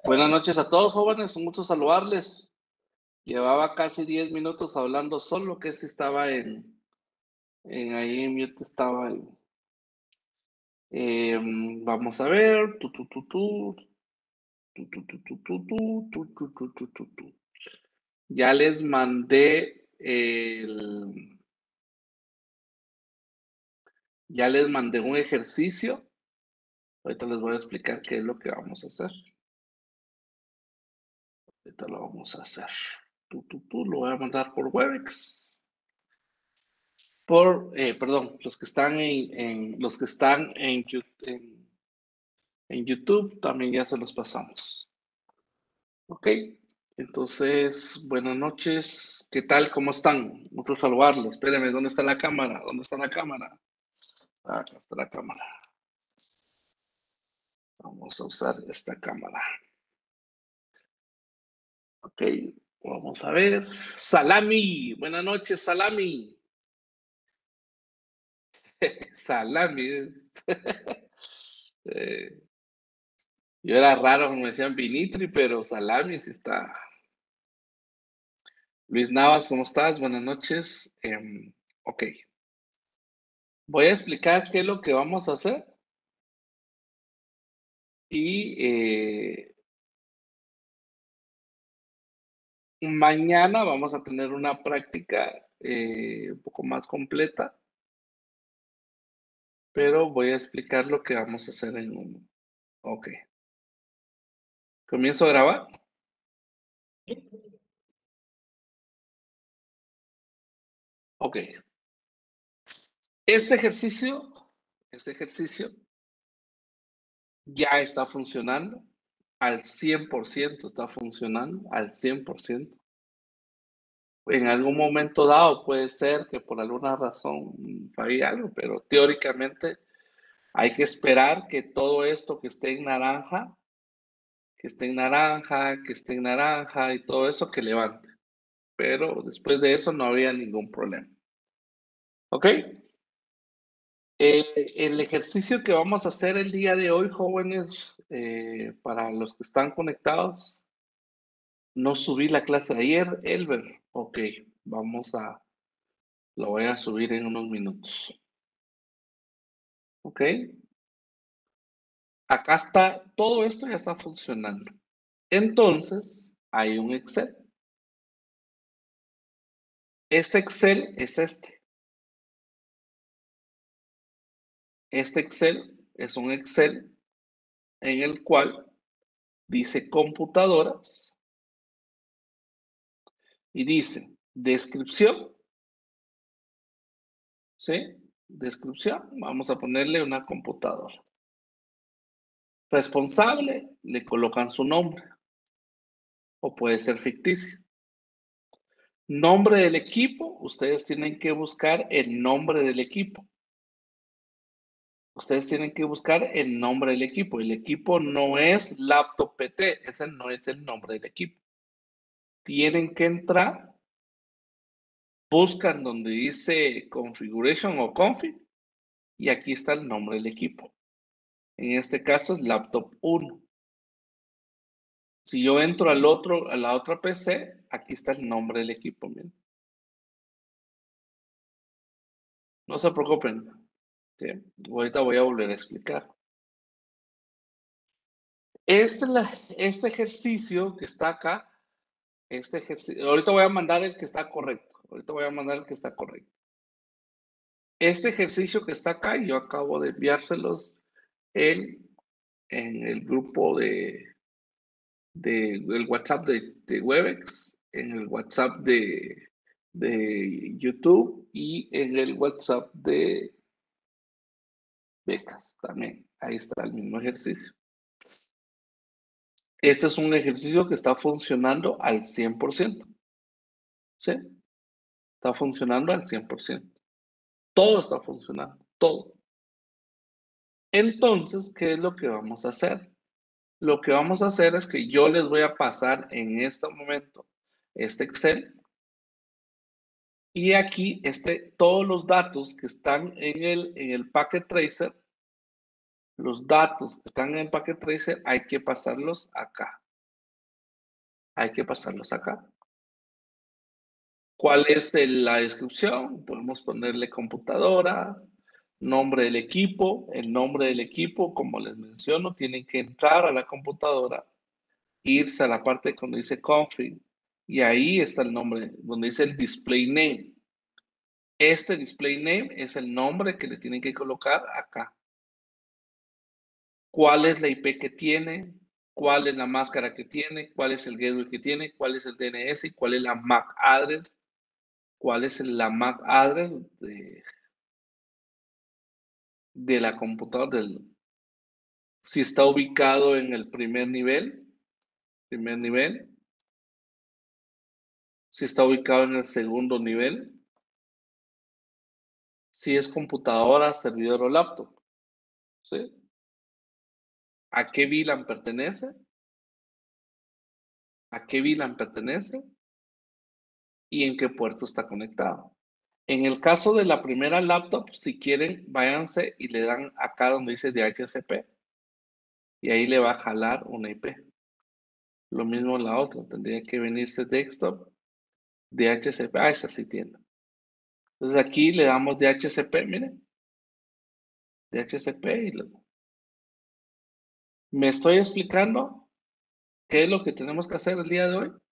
Buenas noches a todos, jóvenes. Un gusto saludarles. Llevaba casi 10 minutos hablando solo, que si estaba ahí en mute estaba vamos a ver. Ya les mandé ya les mandé un ejercicio. Ahorita les voy a explicar qué es lo que vamos a hacer. Ahorita lo vamos a hacer. Lo voy a mandar por Webex. Perdón, los que están los que están en YouTube también ya se los pasamos. Ok, entonces, buenas noches. ¿Qué tal? ¿Cómo están? Mucho saludarles. Espérenme, ¿dónde está la cámara? ¿Dónde está la cámara? Acá está la cámara. Vamos a usar esta cámara. Ok, vamos a ver. Salami, buenas noches, Salami. Salami. Yo era raro, como me decían Vinitri, pero Salami sí está. Luis Navas, ¿cómo estás? Buenas noches. Ok. Voy a explicar qué es lo que vamos a hacer. Y mañana vamos a tener una práctica un poco más completa. Pero voy a explicar lo que vamos a hacer en un. Ok. ¿Comienzo a grabar? Ok. Este ejercicio ya está funcionando al 100%, está funcionando al 100%. En algún momento dado puede ser que por alguna razón falle algo, pero teóricamente hay que esperar que todo esto que esté en naranja, que esté en naranja, que esté en naranja y todo eso que levante. Pero después de eso no había ningún problema. ¿Ok? El ejercicio que vamos a hacer el día de hoy, jóvenes, para los que están conectados, no subí la clase de ayer, Elber. Ok, lo voy a subir en unos minutos. Ok, acá está, todo esto ya está funcionando. Entonces, hay un Excel. Este Excel es este. Este Excel es un Excel en el cual dice computadoras y dice descripción, ¿sí? Descripción, vamos a ponerle una computadora. Responsable, le colocan su nombre o puede ser ficticio. Nombre del equipo, ustedes tienen que buscar el nombre del equipo. Ustedes tienen que buscar el nombre del equipo. El equipo no es Laptop PT, ese no es el nombre del equipo. Tienen que entrar, buscan donde dice Configuration o Config y aquí está el nombre del equipo. En este caso es Laptop 1. Si yo entro a la otra PC, aquí está el nombre del equipo. Miren. No se preocupen. ¿Sí? Ahorita voy a volver a explicar. Este ejercicio que está acá, ahorita voy a mandar el que está correcto. Este ejercicio que está acá, yo acabo de enviárselos en el grupo del WhatsApp de Webex, en el WhatsApp de YouTube y en el WhatsApp de becas también. Ahí está el mismo ejercicio. Este es un ejercicio que está funcionando al 100%. ¿Sí? Está funcionando al 100%. Todo está funcionando, todo. Entonces, ¿qué es lo que vamos a hacer? Lo que vamos a hacer es que yo les voy a pasar en este momento este Excel y aquí todos los datos que están en el Packet Tracer, los datos que están en el Packet Tracer hay que pasarlos acá. hay que pasarlos acá. ¿Cuál es la descripción? Podemos ponerle computadora, nombre del equipo. El nombre del equipo, como les menciono, tienen que entrar a la computadora, irse a la parte donde dice config, y ahí está el nombre, donde dice el display name. Este display name es el nombre que le tienen que colocar acá. ¿Cuál es la IP que tiene? ¿Cuál es la máscara que tiene? ¿Cuál es el gateway que tiene? ¿Cuál es el DNS? ¿Y cuál es la MAC address? ¿Cuál es la MAC address de la computadora? Si está ubicado en el primer nivel, si está ubicado en el segundo nivel, si es computadora, servidor o laptop, ¿sí? ¿A qué VLAN pertenece? ¿A qué VLAN pertenece? ¿Y en qué puerto está conectado? En el caso de la primera laptop, si quieren, váyanse y le dan acá donde dice DHCP. Y ahí le va a jalar una IP. Lo mismo la otra, tendría que venirse desktop, DHCP. Ah, esa sí tiene. Entonces aquí le damos DHCP, miren. DHCP y ¿me estoy explicando qué es lo que tenemos que hacer el día de hoy?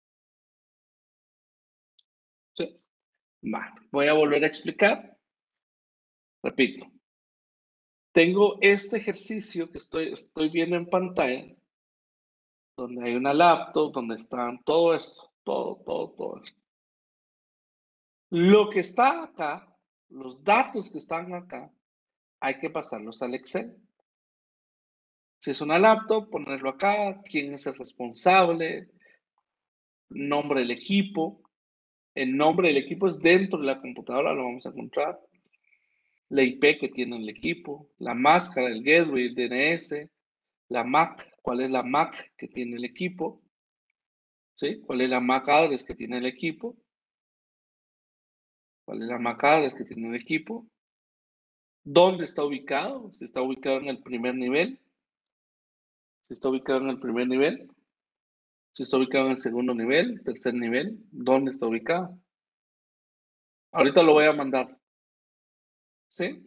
Sí. Vale, voy a volver a explicar. Repito. Tengo este ejercicio que estoy viendo en pantalla, donde hay una laptop, donde están todo esto, todo esto. Lo que está acá, los datos que están acá, hay que pasarlos al Excel. Si es una laptop, ponerlo acá, quién es el responsable, nombre del equipo. El nombre del equipo es dentro de la computadora, lo vamos a encontrar. La IP que tiene el equipo, la máscara, el gateway, el DNS, la MAC, cuál es la MAC que tiene el equipo, ¿sí? ¿Cuál es la MAC address que tiene el equipo? ¿Cuál es la MAC address que tiene el equipo? ¿Dónde está ubicado? Si está ubicado en el primer nivel. Si está ubicado en el primer nivel. Si está ubicado en el segundo nivel, tercer nivel. ¿Dónde está ubicado? Ahorita lo voy a mandar. ¿Sí?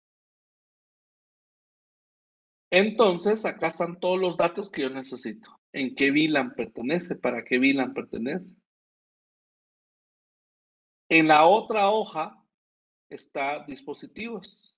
Entonces, acá están todos los datos que yo necesito. ¿En qué VLAN pertenece? ¿Para qué VLAN pertenece? En la otra hoja está dispositivos.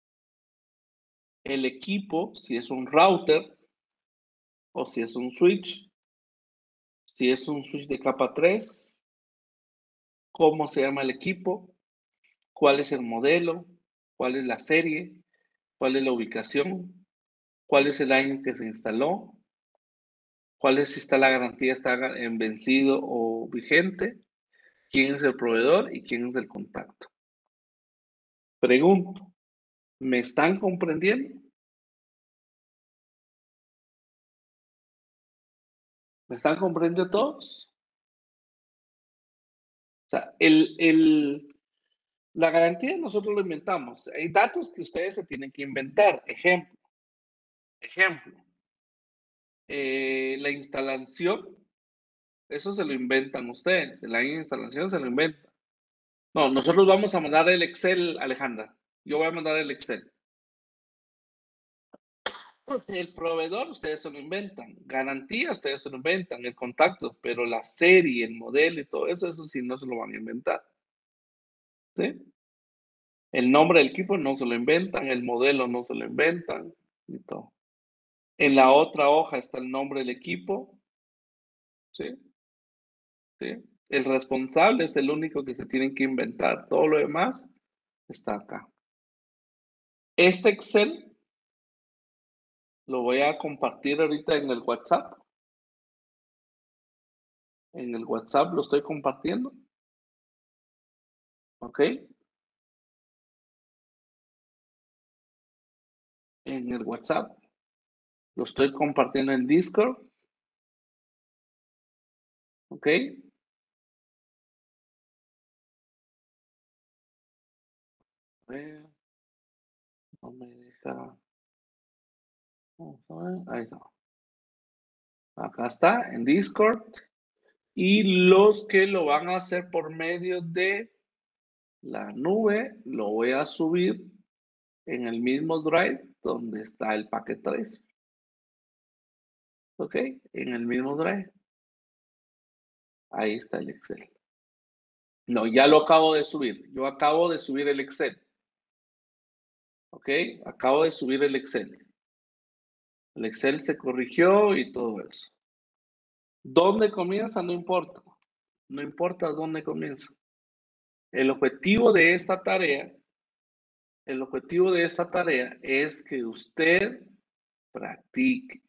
El equipo, si es un router o si es un switch. Si es un switch de capa 3, cómo se llama el equipo, cuál es el modelo, cuál es la serie, cuál es la ubicación, cuál es el año que se instaló, cuál es si está la garantía, está en vencido o vigente, quién es el proveedor y quién es el contacto. Pregunto, ¿me están comprendiendo? ¿Me están comprendiendo todos? O sea, la garantía nosotros lo inventamos. Hay datos que ustedes se tienen que inventar. Ejemplo, la instalación, eso se lo inventan ustedes. El año de instalación se lo inventan. No, nosotros vamos a mandar el Excel, Alejandra. Yo voy a mandar el Excel. El proveedor, ustedes se lo inventan. Garantía, ustedes se lo inventan. El contacto, pero la serie, el modelo y todo eso, eso sí no se lo van a inventar. ¿Sí? El nombre del equipo no se lo inventan, el modelo no se lo inventan y todo. En la otra hoja está el nombre del equipo. ¿Sí? ¿Sí? El responsable es el único que se tiene que inventar. Todo lo demás está acá. Este Excel lo voy a compartir ahorita en el WhatsApp. En el WhatsApp lo estoy compartiendo. ¿Ok? En el WhatsApp. Lo estoy compartiendo en Discord. ¿Ok? A ver, no me deja. Vamos a ver. Ahí está. Acá está, en Discord. Y los que lo van a hacer por medio de la nube, lo voy a subir en el mismo Drive donde está el Packet Tracer. ¿Ok? En el mismo Drive. Ahí está el Excel. No, ya lo acabo de subir. Yo acabo de subir el Excel. ¿Ok? Acabo de subir el Excel. El Excel se corrigió y todo eso. ¿Dónde comienza? No importa. No importa dónde comienza. El objetivo de esta tarea es que usted practique,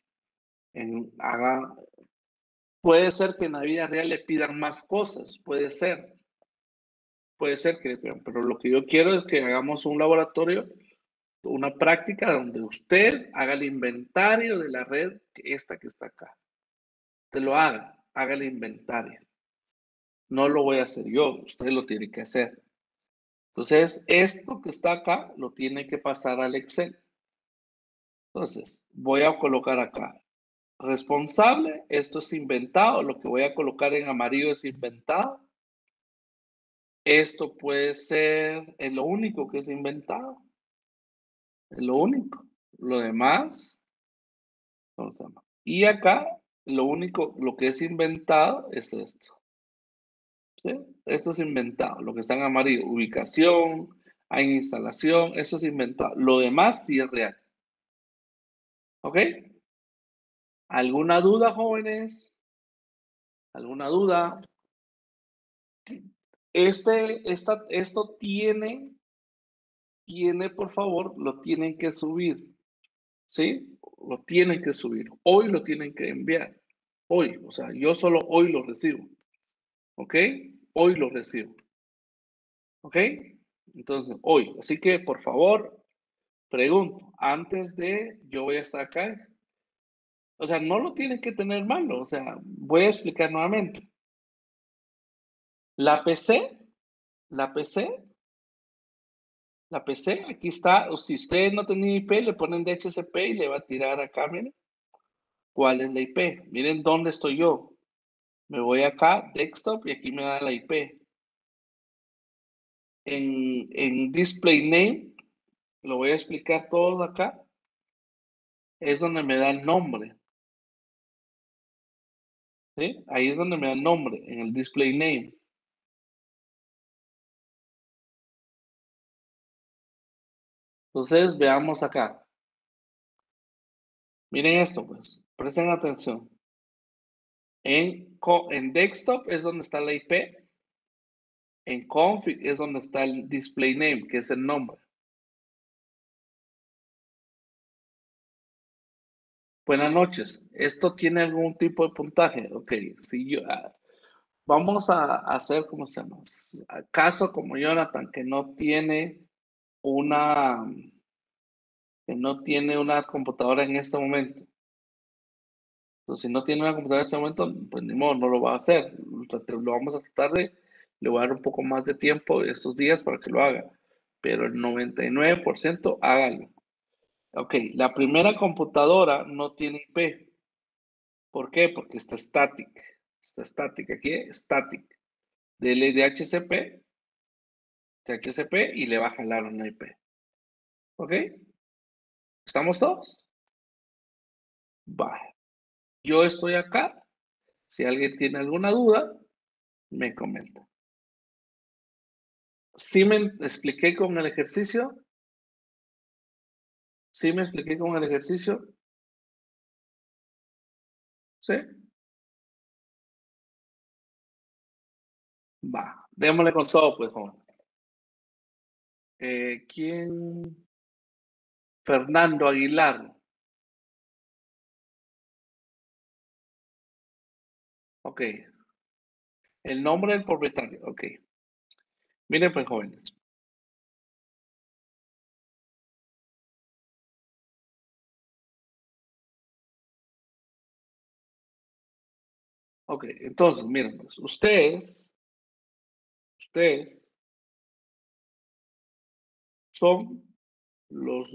puede ser que en la vida real le pidan más cosas, puede ser que le pidan, pero lo que yo quiero es que hagamos un laboratorio, una práctica donde usted haga el inventario de la red, esta que está acá. Usted lo haga el inventario. No lo voy a hacer yo, usted lo tiene que hacer. Entonces, esto que está acá lo tiene que pasar al Excel. Entonces, voy a colocar acá responsable, esto es inventado, lo que voy a colocar en amarillo es inventado. Esto puede ser, es lo único que es inventado. Es lo único. Lo demás, y acá, lo que es inventado es esto. ¿Sí? Esto es inventado, lo que está en amarillo, ubicación, hay instalación, eso es inventado. Lo demás sí es real. ¿Ok? ¿Alguna duda, jóvenes? ¿Alguna duda? Esto tiene, por favor, lo tienen que subir. ¿Sí? Lo tienen que subir. Hoy lo tienen que enviar. Hoy, o sea, yo solo hoy lo recibo. ¿Ok? Hoy lo recibo. ¿Ok? Entonces, hoy. Así que, por favor, pregunto, antes de, yo voy a estar acá. O sea, no lo tienen que tener malo. O sea, voy a explicar nuevamente. La PC, aquí está. O si ustedes no tienen IP, le ponen DHCP y le va a tirar acá, miren. ¿Cuál es la IP? Miren dónde estoy yo. Me voy acá, desktop, y aquí me da la IP. En display name, lo voy a explicar todo acá, es donde me da el nombre. ¿Sí? Ahí es donde me da el nombre, en el display name. Entonces, veamos acá. Miren esto, pues, presten atención. En desktop es donde está la IP. En config es donde está el display name, que es el nombre. Buenas noches. ¿Esto tiene algún tipo de puntaje? Ok, si yo, vamos a hacer, ¿cómo se llama? Caso como Jonathan, que no tiene una computadora en este momento. Entonces, si no tiene una computadora en este momento, pues ni modo, no lo va a hacer. Lo vamos a tratar le voy a dar un poco más de tiempo estos días para que lo haga. Pero el 99% hágalo. Ok, la primera computadora no tiene IP. ¿Por qué? Porque está static. Está static aquí, static. Dele DHCP y le va a jalar una IP. ¿Ok? ¿Estamos todos? Vale. Yo estoy acá. Si alguien tiene alguna duda, me comenta. ¿Sí me expliqué con el ejercicio? ¿Sí me expliqué con el ejercicio? ¿Sí? Va. Démosle con todo, pues, joven. ¿Quién? Fernando Aguilar. Ok. El nombre del propietario. Ok. Miren, pues, jóvenes. Ok, entonces, miren, pues, ustedes son los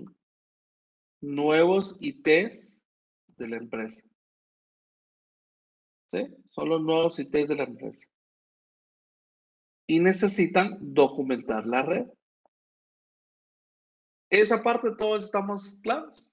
nuevos ITs de la empresa. ¿Sí? Son los nuevos ITs de la empresa. Y necesitan documentar la red. Esa parte todos estamos claros.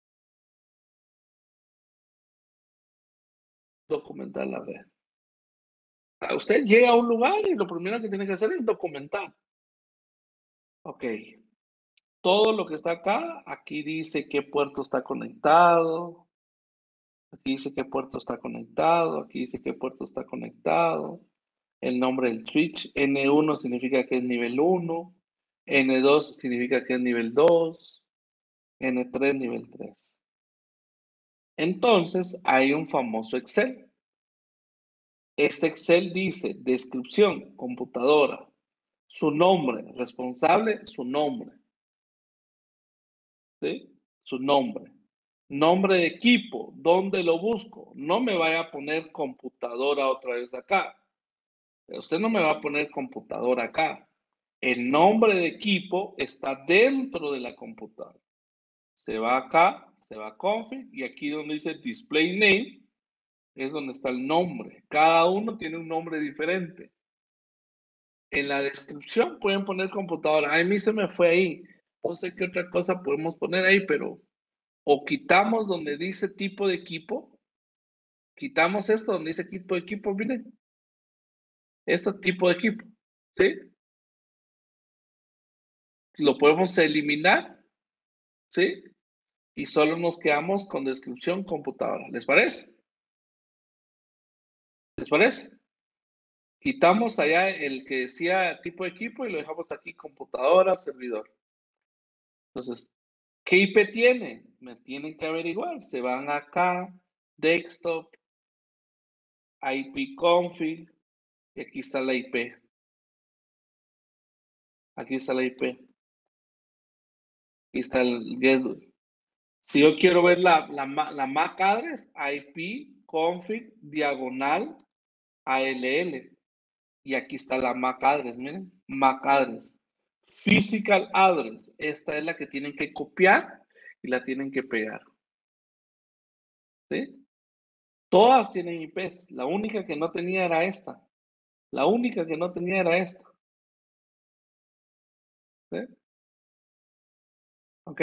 Documentar la red. Usted llega a un lugar y lo primero que tiene que hacer es documentar. Ok. Todo lo que está acá, aquí dice qué puerto está conectado. Aquí dice qué puerto está conectado. Aquí dice qué puerto está conectado. El nombre del switch. N1 significa que es nivel 1. N2 significa que es nivel 2. N3 nivel 3. Entonces, hay un famoso Excel. Este Excel dice descripción, computadora, su nombre, responsable, su nombre. ¿Sí? Su nombre. Nombre de equipo, ¿dónde lo busco? No me vaya a poner computadora otra vez acá. Usted no me va a poner computadora acá. El nombre de equipo está dentro de la computadora. Se va acá, se va a config y aquí donde dice display name es donde está el nombre. Cada uno tiene un nombre diferente. En la descripción pueden poner computadora. A mí se me fue ahí. No sé qué otra cosa podemos poner ahí, pero o quitamos donde dice tipo de equipo. Quitamos esto donde dice tipo de equipo, miren. Este tipo de equipo. ¿Sí? Lo podemos eliminar. ¿Sí? Y solo nos quedamos con descripción computadora. ¿Les parece? ¿Les parece? Quitamos allá el que decía tipo de equipo y lo dejamos aquí computadora, servidor. Entonces, ¿qué IP tiene? Me tienen que averiguar. Se van acá, desktop, IP config, y aquí está la IP. Aquí está la IP. Aquí está el gateway. Si yo quiero ver la MAC address, IP config diagonal ALL. Y aquí está la MAC address, miren, MAC address. Physical address, esta es la que tienen que copiar y la tienen que pegar. ¿Sí? Todas tienen IPs, la única que no tenía era esta. La única que no tenía era esta. ¿Sí? ¿Ok?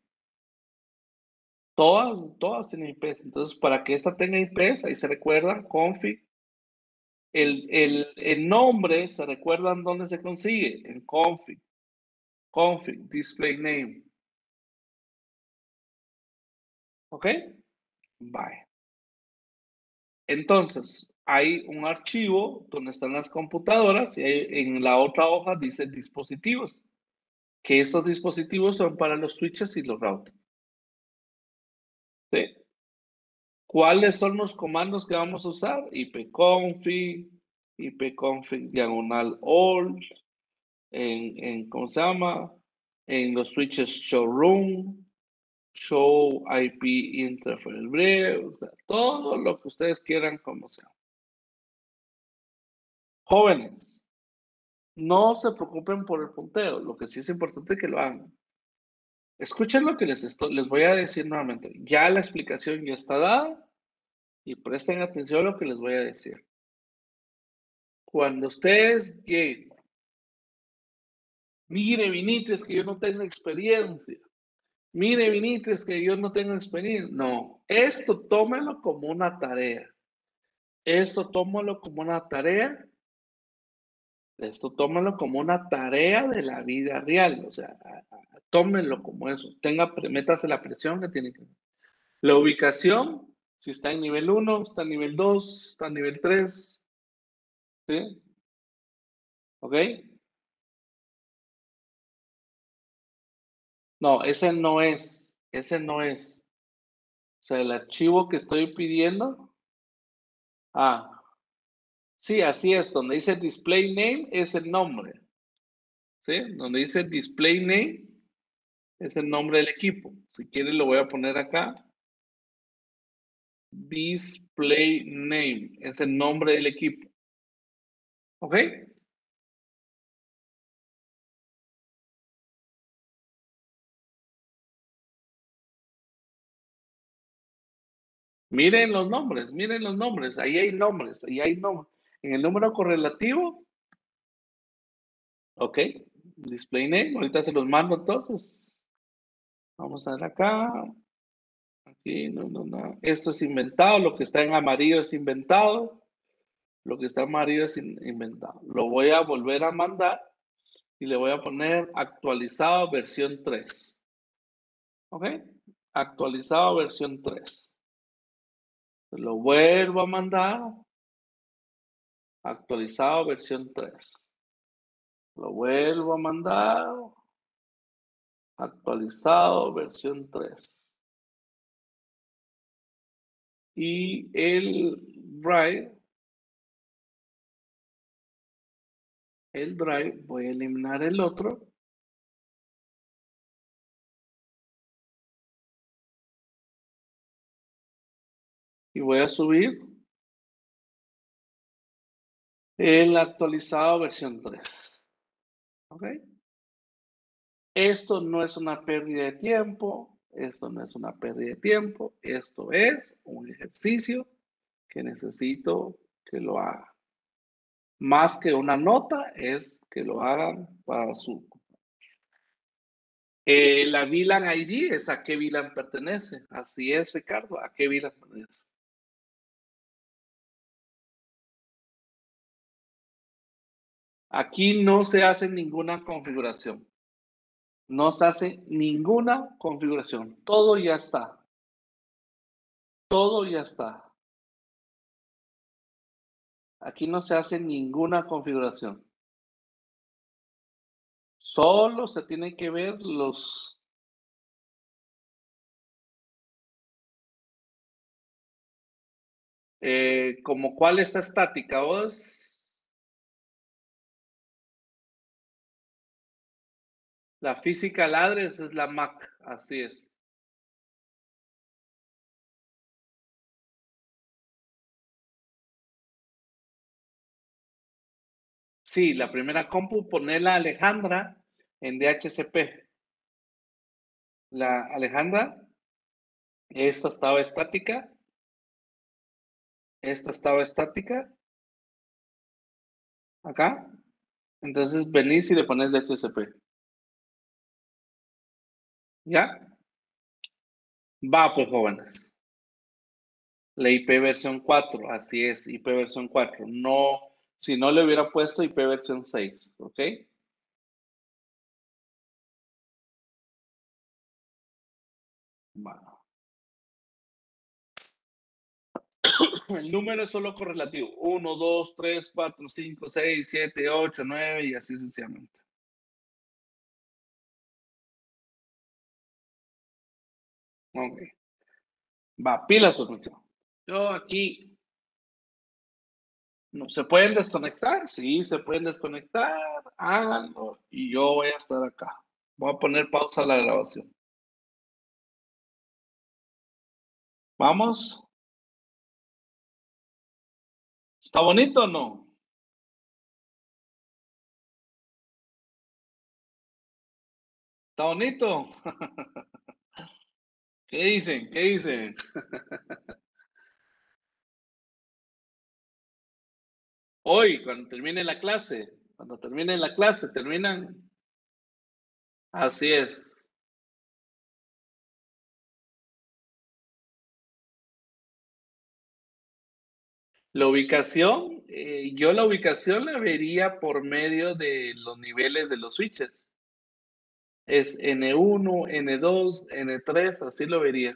Todas tienen IPs. Entonces, para que esta tenga IPs, ahí se recuerda, config. El nombre, ¿se recuerdan dónde se consigue? En config. Config, display name. ¿Ok? Bye. Entonces, hay un archivo donde están las computadoras y en la otra hoja dice dispositivos, que estos dispositivos son para los switches y los routers. ¿Sí? ¿Cuáles son los comandos que vamos a usar? ipconfig, ipconfig diagonal all, ¿cómo se llama? En los switches showroom, show IP interface breve, o sea, todo lo que ustedes quieran como sea. Jóvenes, no se preocupen por el punteo, lo que sí es importante es que lo hagan. Escuchen lo que les voy a decir nuevamente. Ya la explicación ya está dada y presten atención a lo que les voy a decir. Cuando ustedes lleguen, mire, Vinites, que yo no tengo experiencia. Mire, Vinites, que yo no tengo experiencia. No, esto tómelo como una tarea. Esto tómalo como una tarea. Esto tómalo como una tarea de la vida real. O sea, tómenlo como eso. Métase la presión que tiene que. La ubicación, si está en nivel 1, está en nivel 2, está en nivel 3. ¿Sí? ¿Ok? No, ese no es. Ese no es. O sea, el archivo que estoy pidiendo. Ah, sí, así es. Donde dice display name es el nombre. ¿Sí? Donde dice display name es el nombre del equipo. Si quieren lo voy a poner acá. Display name es el nombre del equipo. ¿Ok? Miren los nombres, ahí hay nombres, ahí hay nombres. En el número correlativo, ok, display name, ahorita se los mando entonces. Vamos a ver acá, aquí, no. Esto es inventado, lo que está en amarillo es inventado, lo que está en amarillo es inventado. Lo voy a volver a mandar y le voy a poner actualizado versión 3. ¿Ok? Actualizado versión 3. Lo vuelvo a mandar. Actualizado versión 3. Lo vuelvo a mandar. Actualizado versión 3. Y el drive, voy a eliminar el otro. Y voy a subir el actualizado versión 3. ¿Ok? Esto no es una pérdida de tiempo. Esto no es una pérdida de tiempo. Esto es un ejercicio que necesito que lo hagan. Más que una nota, es que lo hagan para su... la VLAN ID es a qué VLAN pertenece. Así es, Ricardo, a qué VLAN pertenece. Aquí no se hace ninguna configuración. No se hace ninguna configuración. Todo ya está. Todo ya está. Aquí no se hace ninguna configuración. Solo se tienen que ver los... como cuál está estática, vos. La physical address es la MAC, así es. Sí, la primera compu, ponela Alejandra en DHCP. La Alejandra, esta estaba estática. Esta estaba estática. Acá. Entonces venís y le pones DHCP. ¿Ya? Va, pues jóvenes. La IP versión 4, así es, IP versión 4. No, si no le hubiera puesto IP versión 6, ¿ok? Va. El número es solo correlativo. 1, 2, 3, 4, 5, 6, 7, 8, 9 y así sucesivamente. Ok. Va, pilas, pues, mucho. Yo aquí, no, ¿se pueden desconectar? Sí, se pueden desconectar. Háganlo y yo voy a estar acá. Voy a poner pausa a la grabación. ¿Vamos? ¿Está bonito o no? ¿Está bonito? ¿Qué dicen? ¿Qué dicen? Hoy, cuando termine la clase, terminan. Así es. La ubicación, yo la ubicación la vería por medio de los niveles de los switches. Es N1, N2, N3, así lo vería.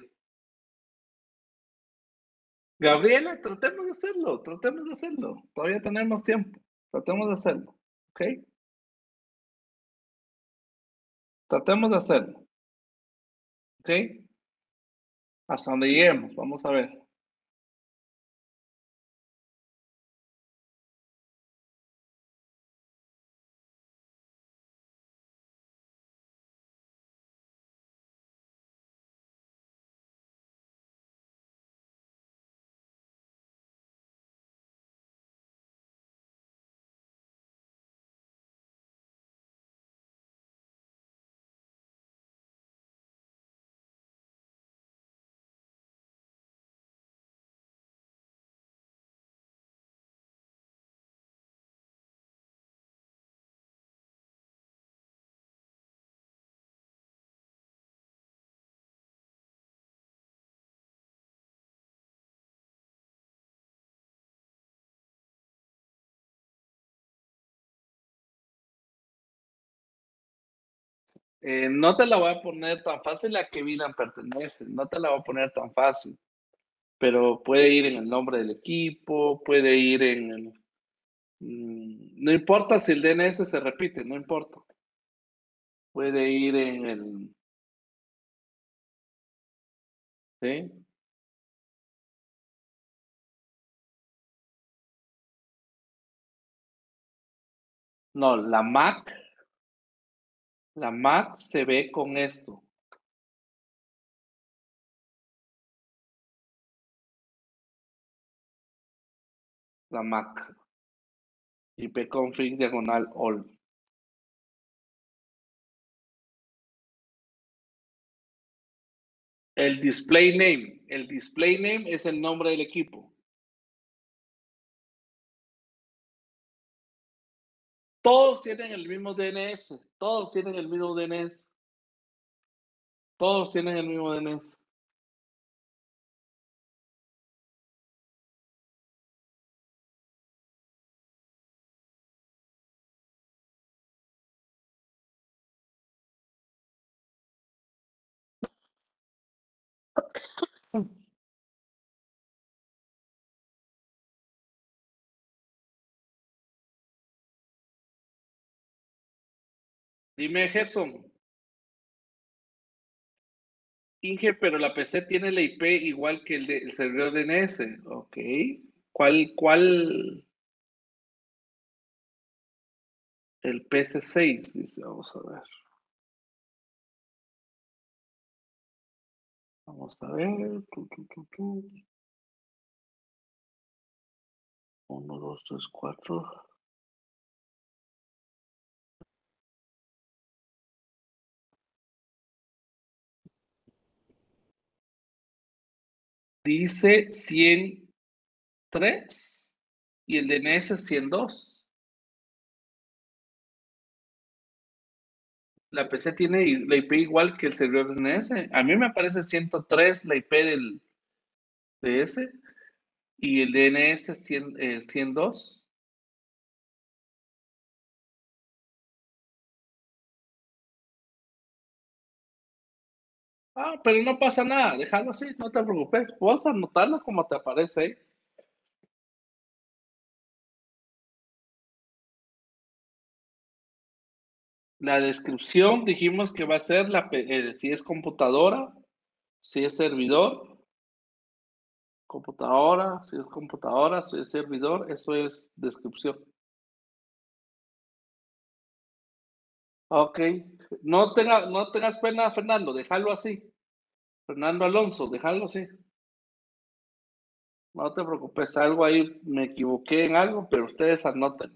Gabriela, tratemos de hacerlo, tratemos de hacerlo. Todavía tenemos tiempo. Tratemos de hacerlo. ¿Ok? Tratemos de hacerlo. ¿Ok? Hasta donde lleguemos. Vamos a ver. No te la voy a poner tan fácil a qué VLAN pertenece, no te la voy a poner tan fácil, pero puede ir en el nombre del equipo, puede ir en el... no importa si el DNS se repite, no importa. Puede ir en el... ¿sí? No, la MAC se ve con esto, la MAC. ipconfig diagonal all. El display name es el nombre del equipo. Todos tienen el mismo DNS, todos tienen el mismo DNS. Todos tienen el mismo DNS. Dime, Gerson. Inge, pero la PC tiene la IP igual que el servidor DNS. Ok. ¿Cuál? El PC6, dice. Vamos a ver. Vamos a ver. 1, 2, 3, 4. Dice 103 y el DNS 102. La PC tiene la IP igual que el servidor DNS. A mí me aparece 103 la IP del DS y el DNS 102. Ah, pero no pasa nada, déjalo así, no te preocupes. Vos anotarlo como te aparece ahí. La descripción dijimos que va a ser si es computadora, si es servidor, computadora, si es servidor, eso es descripción. Ok, no tengas pena, Fernando, déjalo así. Fernando Alonso, déjalo así. No te preocupes, algo ahí me equivoqué en algo, pero ustedes anoten.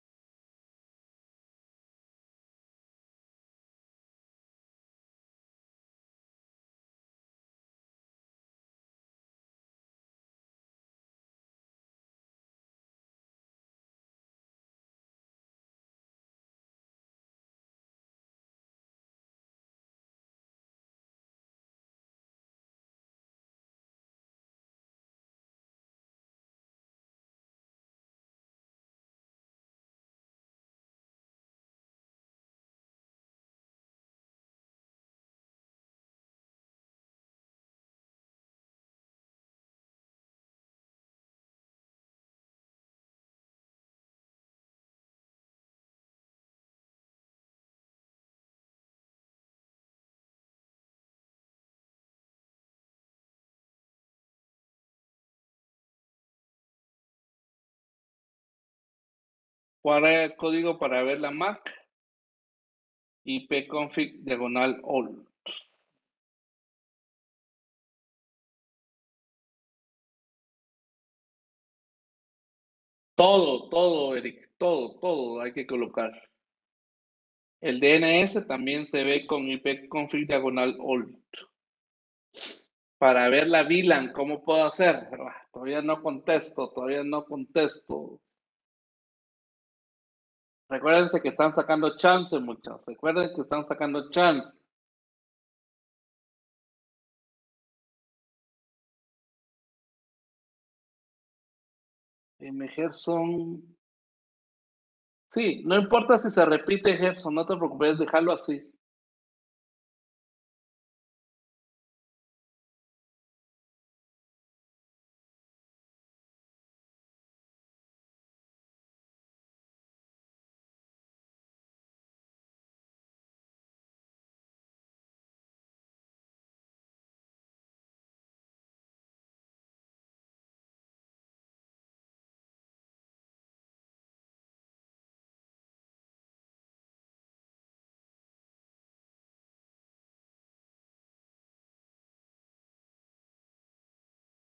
¿Cuál es el código para ver la Mac? ipconfig diagonal all. Todo, Eric, todo hay que colocar. El DNS también se ve con ipconfig diagonal all. Para ver la VLAN, ¿cómo puedo hacer? Todavía no contesto. Recuérdense que están sacando chance, muchachos. Recuerden que están sacando chance. Gerson. Sí, no importa si se repite, Gerson, no te preocupes, déjalo así.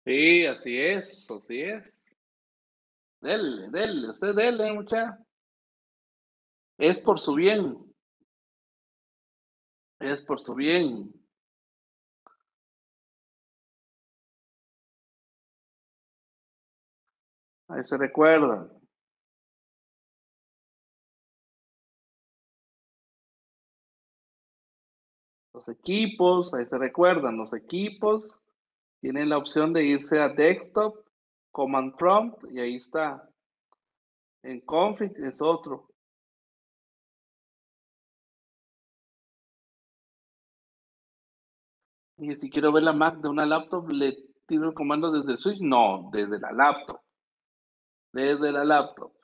Sí, así es, así es. Dele, usted dele, muchacha. Es por su bien, es por su bien. Ahí se recuerda. Los equipos, ahí se recuerdan, los equipos tienen la opción de irse a desktop, command prompt, y ahí está. En config es otro. Y si quiero ver la Mac de una laptop, le tiro el comando desde el switch. No, desde la laptop. Desde la laptop.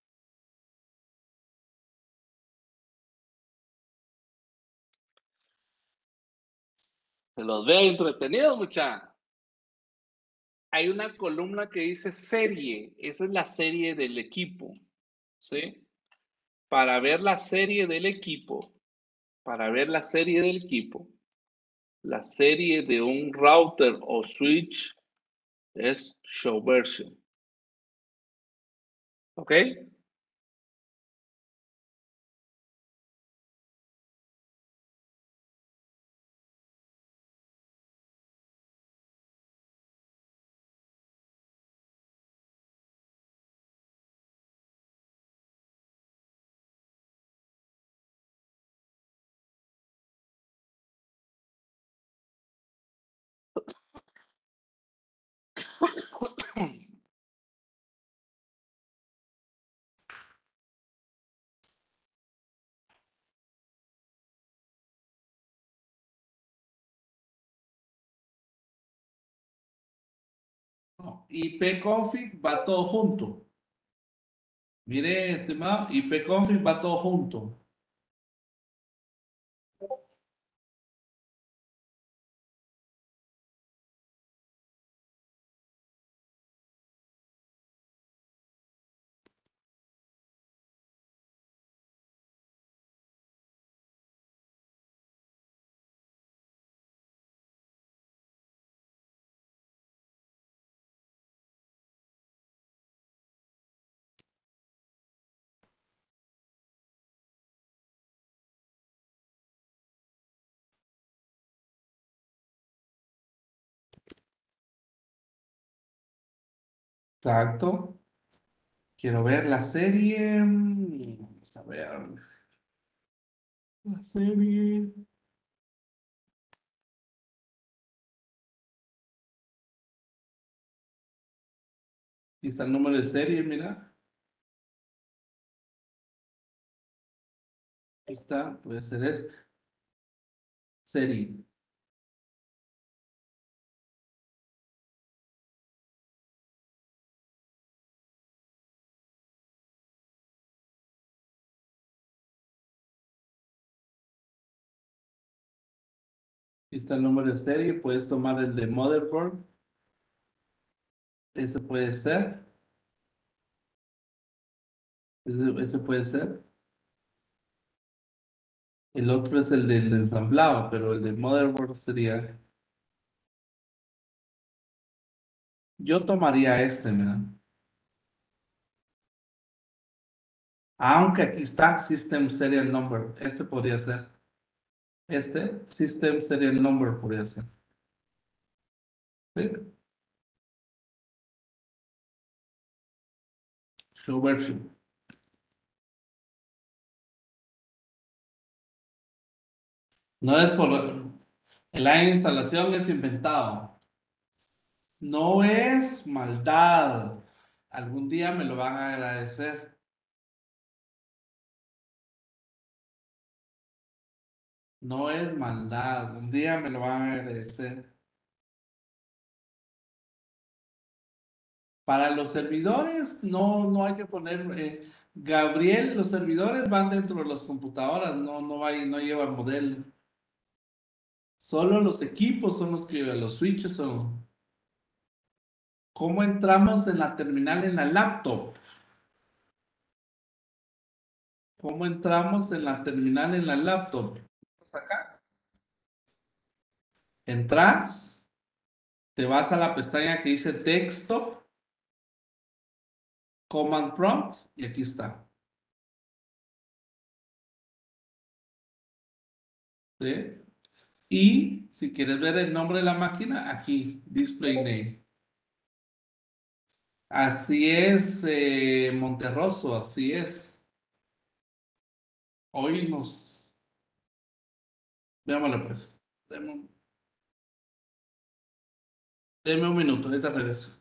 Se los ve entretenidos, mucha. Hay una columna que dice serie. Esa es la serie del equipo. ¿Sí? Para ver la serie del equipo, para ver la serie del equipo, la serie de un router o switch es show version. ¿Ok? No, ipconfig va todo junto. Mire, estimado, ipconfig va todo junto. Exacto. Quiero ver la serie. Vamos a ver. La serie. Aquí está el número de serie, mira. Ahí está, puede ser este. Serie. Aquí está el número de serie. Puedes tomar el de motherboard. Ese puede ser. Ese puede ser. El otro es el del ensamblado, pero el del motherboard sería. Yo tomaría este, mira. Aunque aquí está System Serial Number. Este podría ser. Este, System Serial Number podría ser. ¿Sí? Show version. No es por. La instalación es inventado. No es maldad. Algún día me lo van a agradecer. No es maldad. Un día me lo van a agradecer. Para los servidores, no hay que poner. Gabriel, los servidores van dentro de las computadoras, no llevan modelo. Solo los equipos son los que llevan, los switches son. ¿Cómo entramos en la terminal en la laptop? ¿Cómo entramos en la terminal en la laptop? Pues acá. Entras, te vas a la pestaña que dice Desktop, Command Prompt, y aquí está. ¿Sí? Y si quieres ver el nombre de la máquina, aquí, Display Name. Así es, Monterroso, así es. Hoy nos... Veámoslo pues. Deme deme un minuto, ahorita regreso.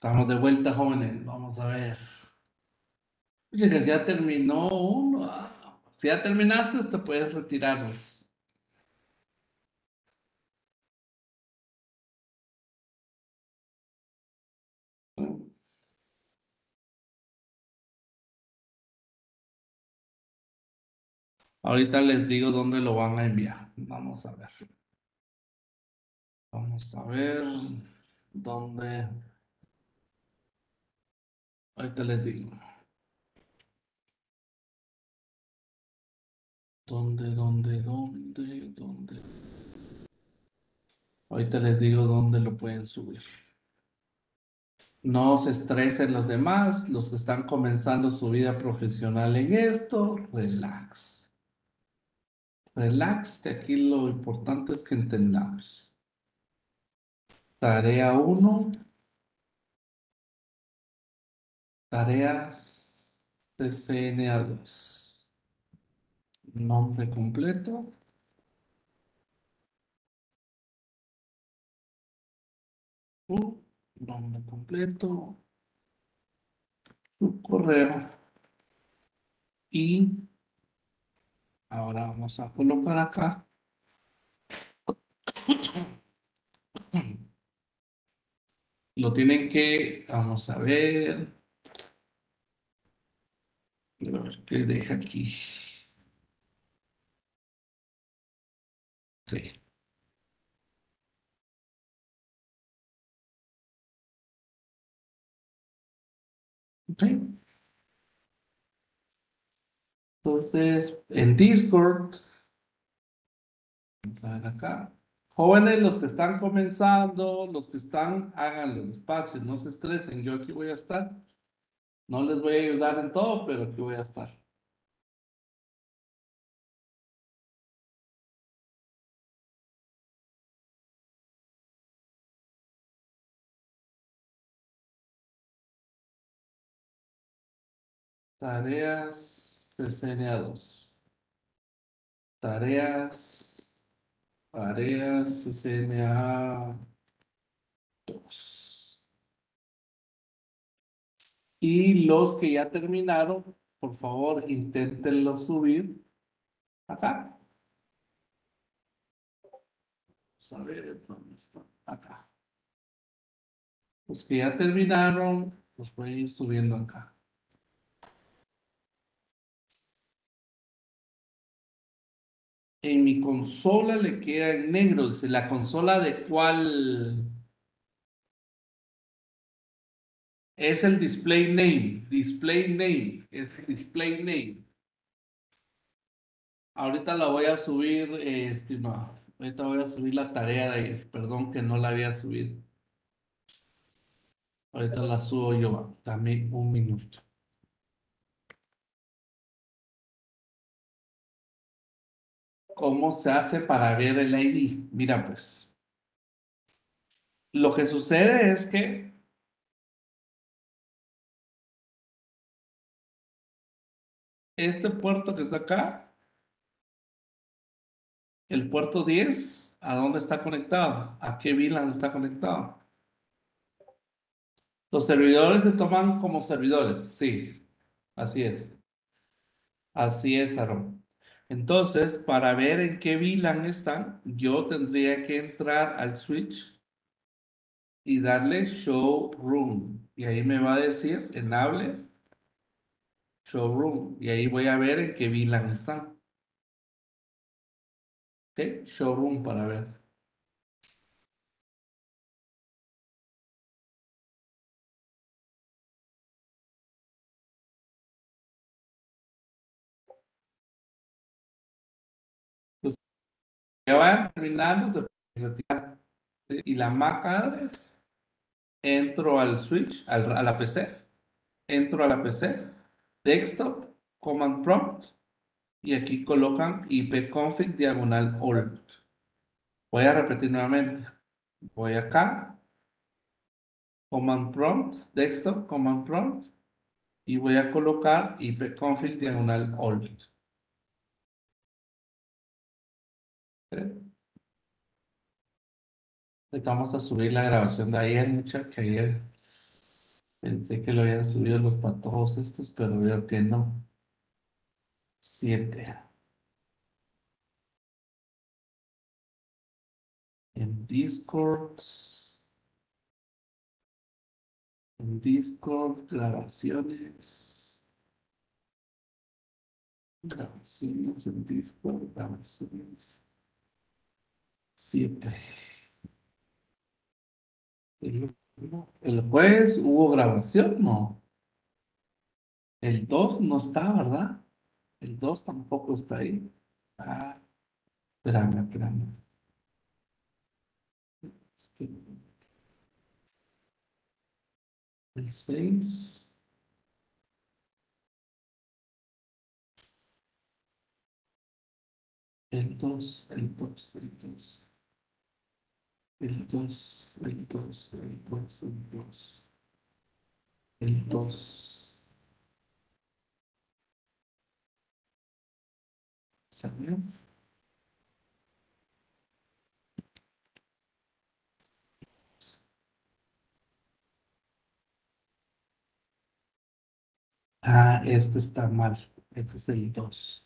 Estamos de vuelta, jóvenes. Vamos a ver. Oye, que ya terminó uno. Si ya terminaste, te puedes retirarnos. Ahorita les digo dónde lo van a enviar. Vamos a ver. Vamos a ver dónde. Ahorita les digo. ¿Dónde? Ahorita les digo dónde lo pueden subir. No se estresen los demás, los que están comenzando su vida profesional en esto, relax. Relax, que aquí lo importante es que entendamos. Tarea uno, tareas CCNA2. Nombre completo, tu nombre completo, tu correo y ahora vamos a colocar acá. Lo tienen que, vamos a ver qué deja aquí. Sí, ok. Entonces, en Discord, vamos a ver acá. Jóvenes, los que están comenzando, los que están, háganlo despacio, no se estresen. Yo aquí voy a estar. No les voy a ayudar en todo, pero aquí voy a estar. Tareas CCNA2. Tareas, tareas CCNA2. Y los que ya terminaron, por favor, inténtenlo subir acá. Vamos a ver dónde está. Acá. Los que ya terminaron, los voy a ir subiendo acá. En mi consola le queda en negro. Dice, ¿la consola de cuál? Es el display name. Display name. Es el display name. Ahorita la voy a subir, estimado. Ahorita voy a subir la tarea de ayer. Perdón que no la había subido. Ahorita la subo yo. Dame un minuto. ¿Cómo se hace para ver el ID? Mira, pues. Lo que sucede es que este puerto que está acá, el puerto 10, ¿a dónde está conectado? ¿A qué VLAN está conectado? Los servidores se toman como servidores, sí, así es. Así es, Aaron. Entonces, para ver en qué VLAN están, yo tendría que entrar al switch y darle show room. Y ahí me va a decir enable show room. Y ahí voy a ver en qué VLAN están. ¿Ok? Show room para ver. Entonces, ya van terminando, se pueden retirar. ¿Sí? Y la MAC address, entro al switch, a la PC, entro a la PC, desktop, command prompt. Y aquí colocan ipconfig diagonal alt. Voy a repetir nuevamente. Voy acá, command prompt, desktop, command prompt, y voy a colocar ipconfig diagonal alt. ¿Sí? Ahorita vamos a subir la grabación de ayer, mucha que ayer Pensé que lo habían subido los patojos estos, pero veo que no. 7. En Discord. En Discord, grabaciones. Grabaciones en Discord, grabaciones. 7. El jueves hubo grabación, ¿no? El 2 no está, ¿verdad? El 2 tampoco está ahí. Ah, espérame. Es que el 6, el 2, el 2, el 2, el 2, el 2, el 2, el 2, el 2. ¿Salió? Ah, este está mal. Este es el 2.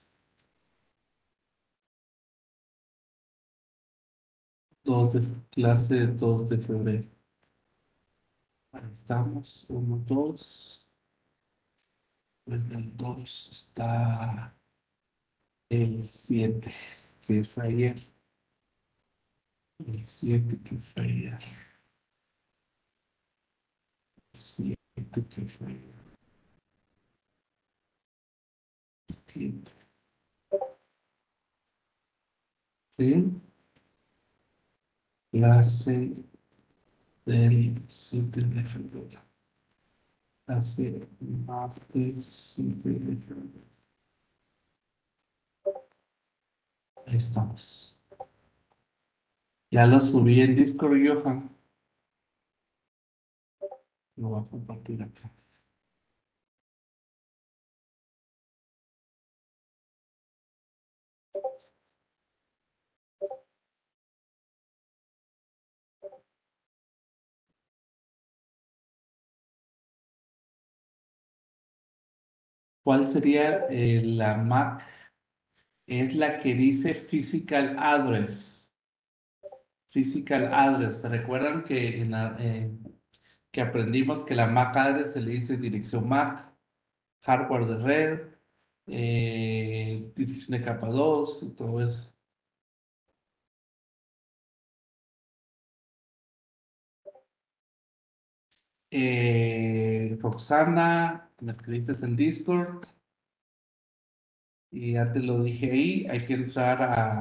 2 de clase 2 de febrero. Ahí estamos. 1, 2. Desde el 2 está el 7 que fue ayer. El 7 que fue ayer. El 7 que fue ayer. 7. ¿Sí? Clase del 7 de febrero. Clase martes 7 de febrero. Ahí estamos. Ya lo subí en Discord, Johan. Lo voy a compartir acá. ¿Cuál sería la MAC? Es la que dice Physical Address. Physical Address. ¿Recuerdan que, que aprendimos que la MAC address se le dice dirección MAC, hardware de red, dirección de capa 2 y todo eso? Roxana, me escribiste en Discord y ya te lo dije ahí. Hay que entrar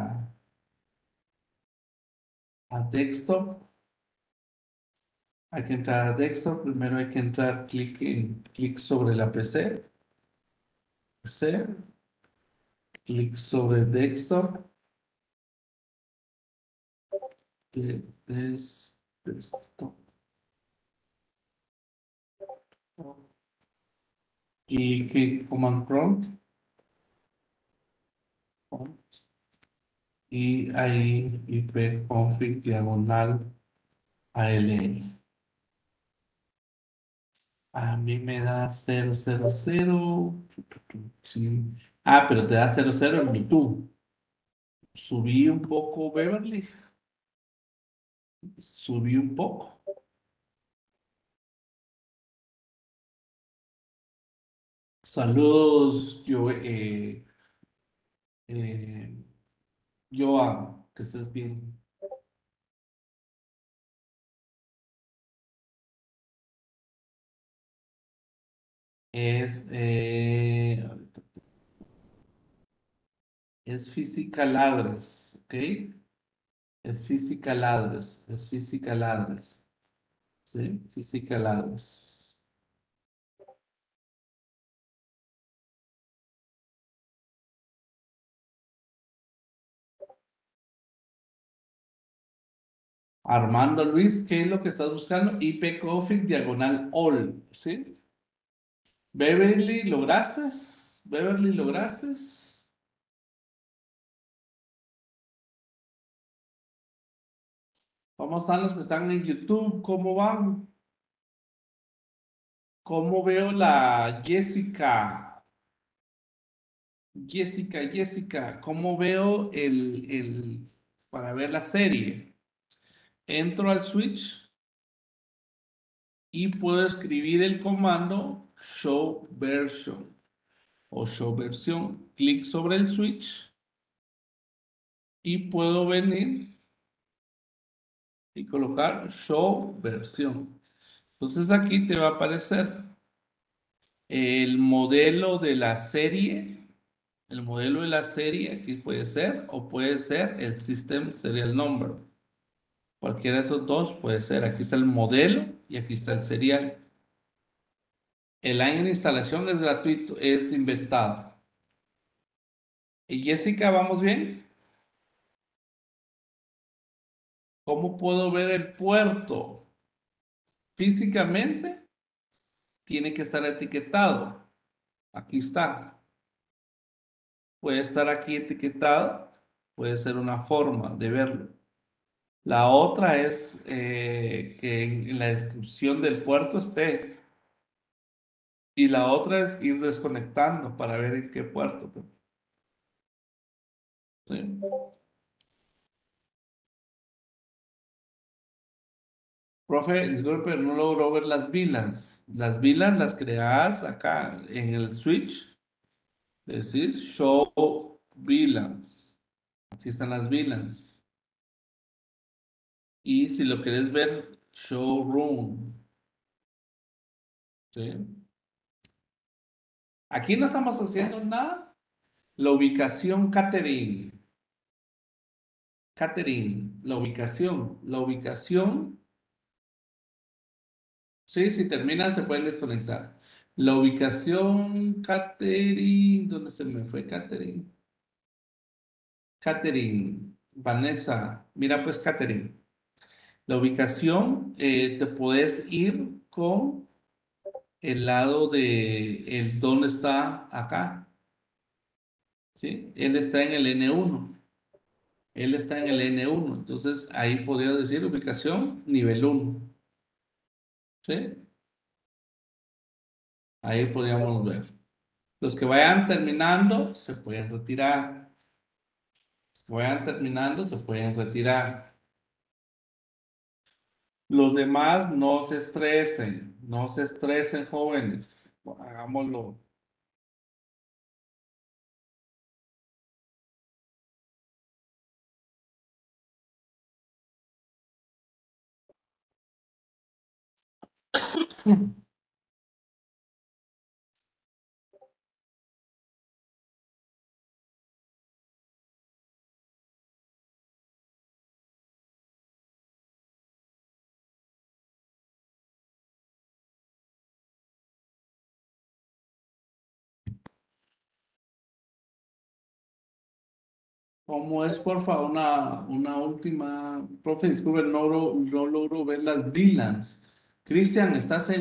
a desktop. Hay que entrar a desktop. Primero hay que entrar clic sobre la PC. PC, clic sobre desktop. Desktop. Y clic command prompt. Y ahí ipconfig diagonal ALL. A mí me da 000. Sí. Ah, pero te da 00 en Bluetooth. Subí un poco, Beverly. Subí un poco. Saludos, eh, Joan, que estés bien. Es, eh, es physical address, ¿ok? Es physical address, es physical address, ¿sí? Physical address. Armando Luis, ¿qué es lo que estás buscando? ipconfig diagonal all, ¿sí? Beverly, ¿lograste? Beverly, ¿lograste? ¿Cómo están los que están en YouTube? ¿Cómo van? ¿Cómo veo la Jessica? Jessica, ¿cómo veo para ver la serie? Entro al Switch y puedo escribir el comando show version o show versión. Clic sobre el Switch y puedo venir y colocar show versión. Entonces aquí te va a aparecer el modelo de la serie. El modelo de la serie aquí puede ser o puede ser el System Serial Number. Cualquiera de esos dos puede ser. Aquí está el modelo y aquí está el serial. El año de instalación es gratuito, es inventado. Y Jessica, ¿vamos bien? ¿Cómo puedo ver el puerto? Físicamente tiene que estar etiquetado. Aquí está. Puede estar aquí etiquetado. Puede ser una forma de verlo. La otra es que en la descripción del puerto esté. Y la otra es ir desconectando para ver en qué puerto, pues. ¿Sí? Profe, disculpe, pero no logro ver las VLANs. Las VLANs las creas acá en el switch. Decís show VLANs. Aquí están las VLANs. Y si lo querés ver, showroom. ¿Sí? Aquí no estamos haciendo nada. La ubicación catering. Catering. La ubicación. Sí, si terminan se pueden desconectar. La ubicación catering. ¿Dónde se me fue catering? Catering. Vanessa. Mira pues catering. La ubicación te puedes ir con el lado de el dónde está acá. ¿Sí? Él está en el N1. Él está en el N1. Entonces ahí podría decir ubicación nivel 1. ¿Sí? Ahí podríamos ver. Los que vayan terminando se pueden retirar. Los que vayan terminando se pueden retirar. Los demás no se estresen, jóvenes. Hagámoslo. ¿Cómo es, porfa? Una última. Profe, disculpe, no logro ver las VLANs. Cristian,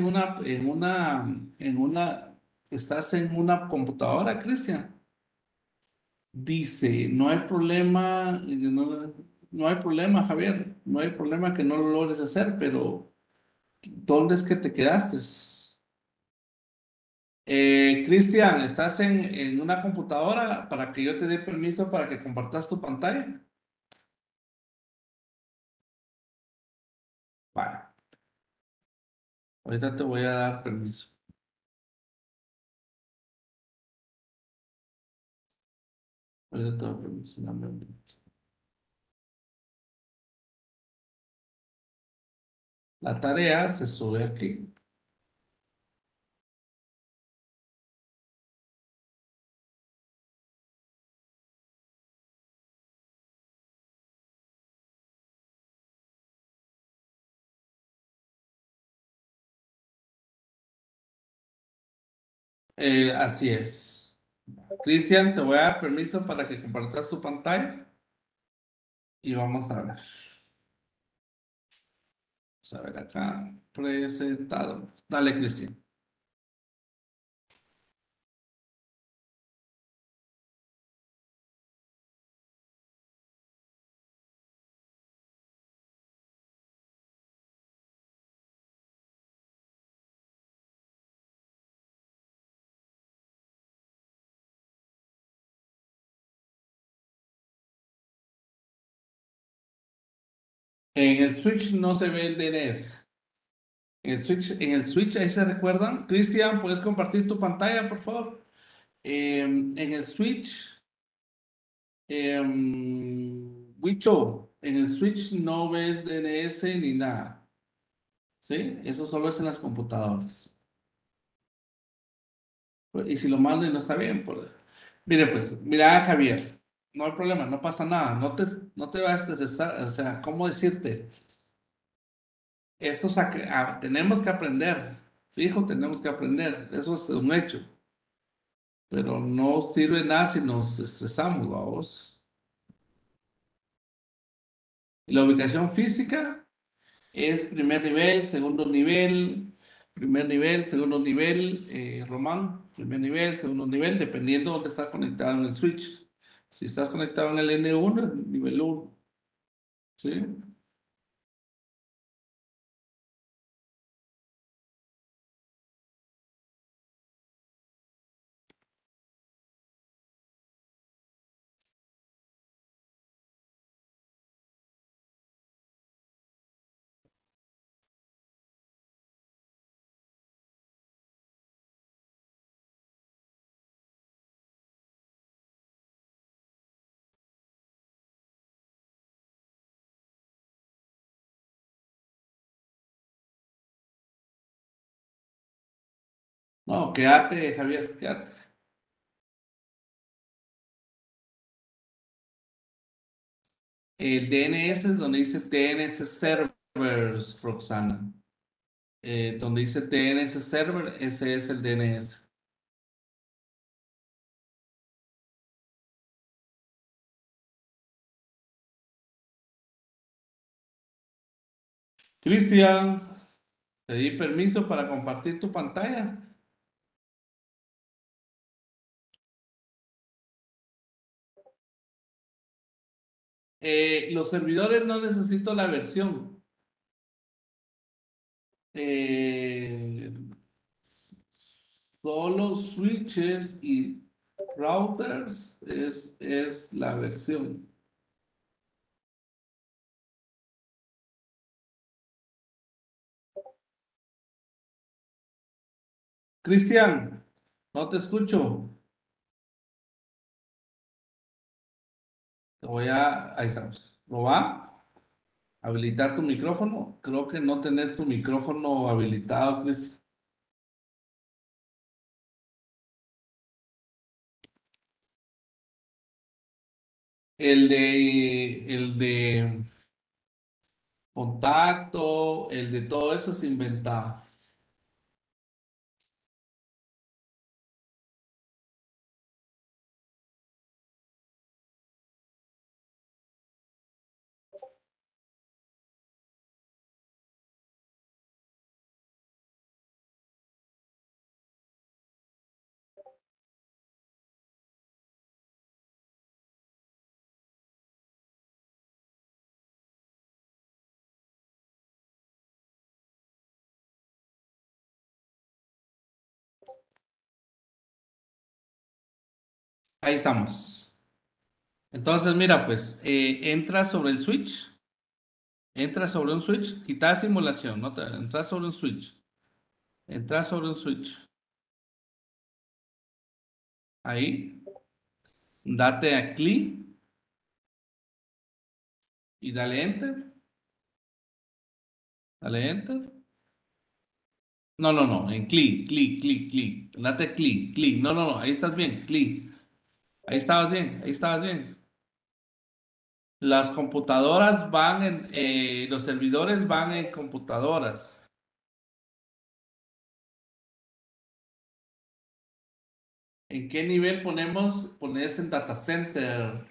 ¿estás en una computadora, Cristian? Dice, no hay problema, no hay problema, Javier, no hay problema que no lo logres hacer, pero ¿dónde es que te quedaste? Cristian, ¿estás en una computadora para que yo te dé permiso para que compartas tu pantalla? Vale, ahorita te voy a dar permiso. Ahorita te doy permiso, dame un minuto. La tarea se sube aquí. Así es. Cristian, te voy a dar permiso para que compartas tu pantalla y vamos a ver. Vamos a ver acá. Presentado. Dale, Cristian. En el switch no se ve el DNS. En el switch, ahí se recuerdan. Cristian, ¿puedes compartir tu pantalla, por favor? En el switch, Wicho, en el switch no ves DNS ni nada. ¿Sí? Eso solo es en las computadoras. Pues, y si lo mando y no está bien, pues. Mire, pues, mira, Javier, no hay problema, no pasa nada. No te vas a estresar. O sea, ¿cómo decirte? Tenemos que aprender. Fijo, tenemos que aprender. Eso es un hecho. Pero no sirve nada si nos estresamos, vamos. Y la ubicación física es primer nivel, segundo nivel, Román, primer nivel, segundo nivel, dependiendo de dónde está conectado en el switch. Si estás conectado en el N1, es nivel 1, ¿sí? No, quédate, Javier, quédate. El DNS es donde dice DNS Servers, Roxana. Donde dice DNS Server, ese es el DNS. Cristian, te di permiso para compartir tu pantalla. Los servidores no necesito la versión. Eh, Solo switches y routers es la versión. Cristian, no te escucho. Ahí estamos. ¿Lo va? ¿Habilitar tu micrófono? Creo que no tenés tu micrófono habilitado, Cristian. El de contacto, el de todo eso es inventado. Ahí estamos. Entonces, mira, pues, entra sobre el switch. Entra sobre un switch, quita simulación, ¿no? Entra sobre un switch. Entra sobre un switch. Ahí. Date a clic y dale enter. Dale enter. No, no, no. En clic, clic, clic, clic. Date a clic, clic. No, no, no. Ahí estás bien. Clic. Ahí estabas bien. Ahí estabas bien. Las computadoras los servidores van en computadoras. ¿En qué nivel pones en data center?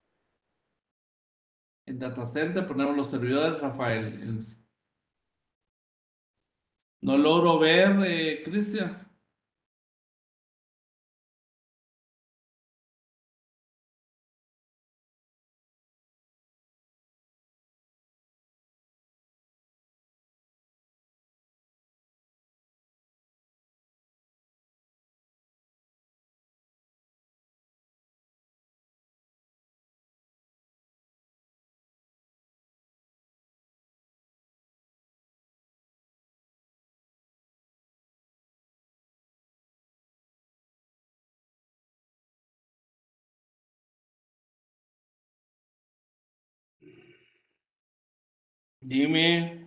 En data center ponemos los servidores, Rafael. No logro ver, Cristian. Dime.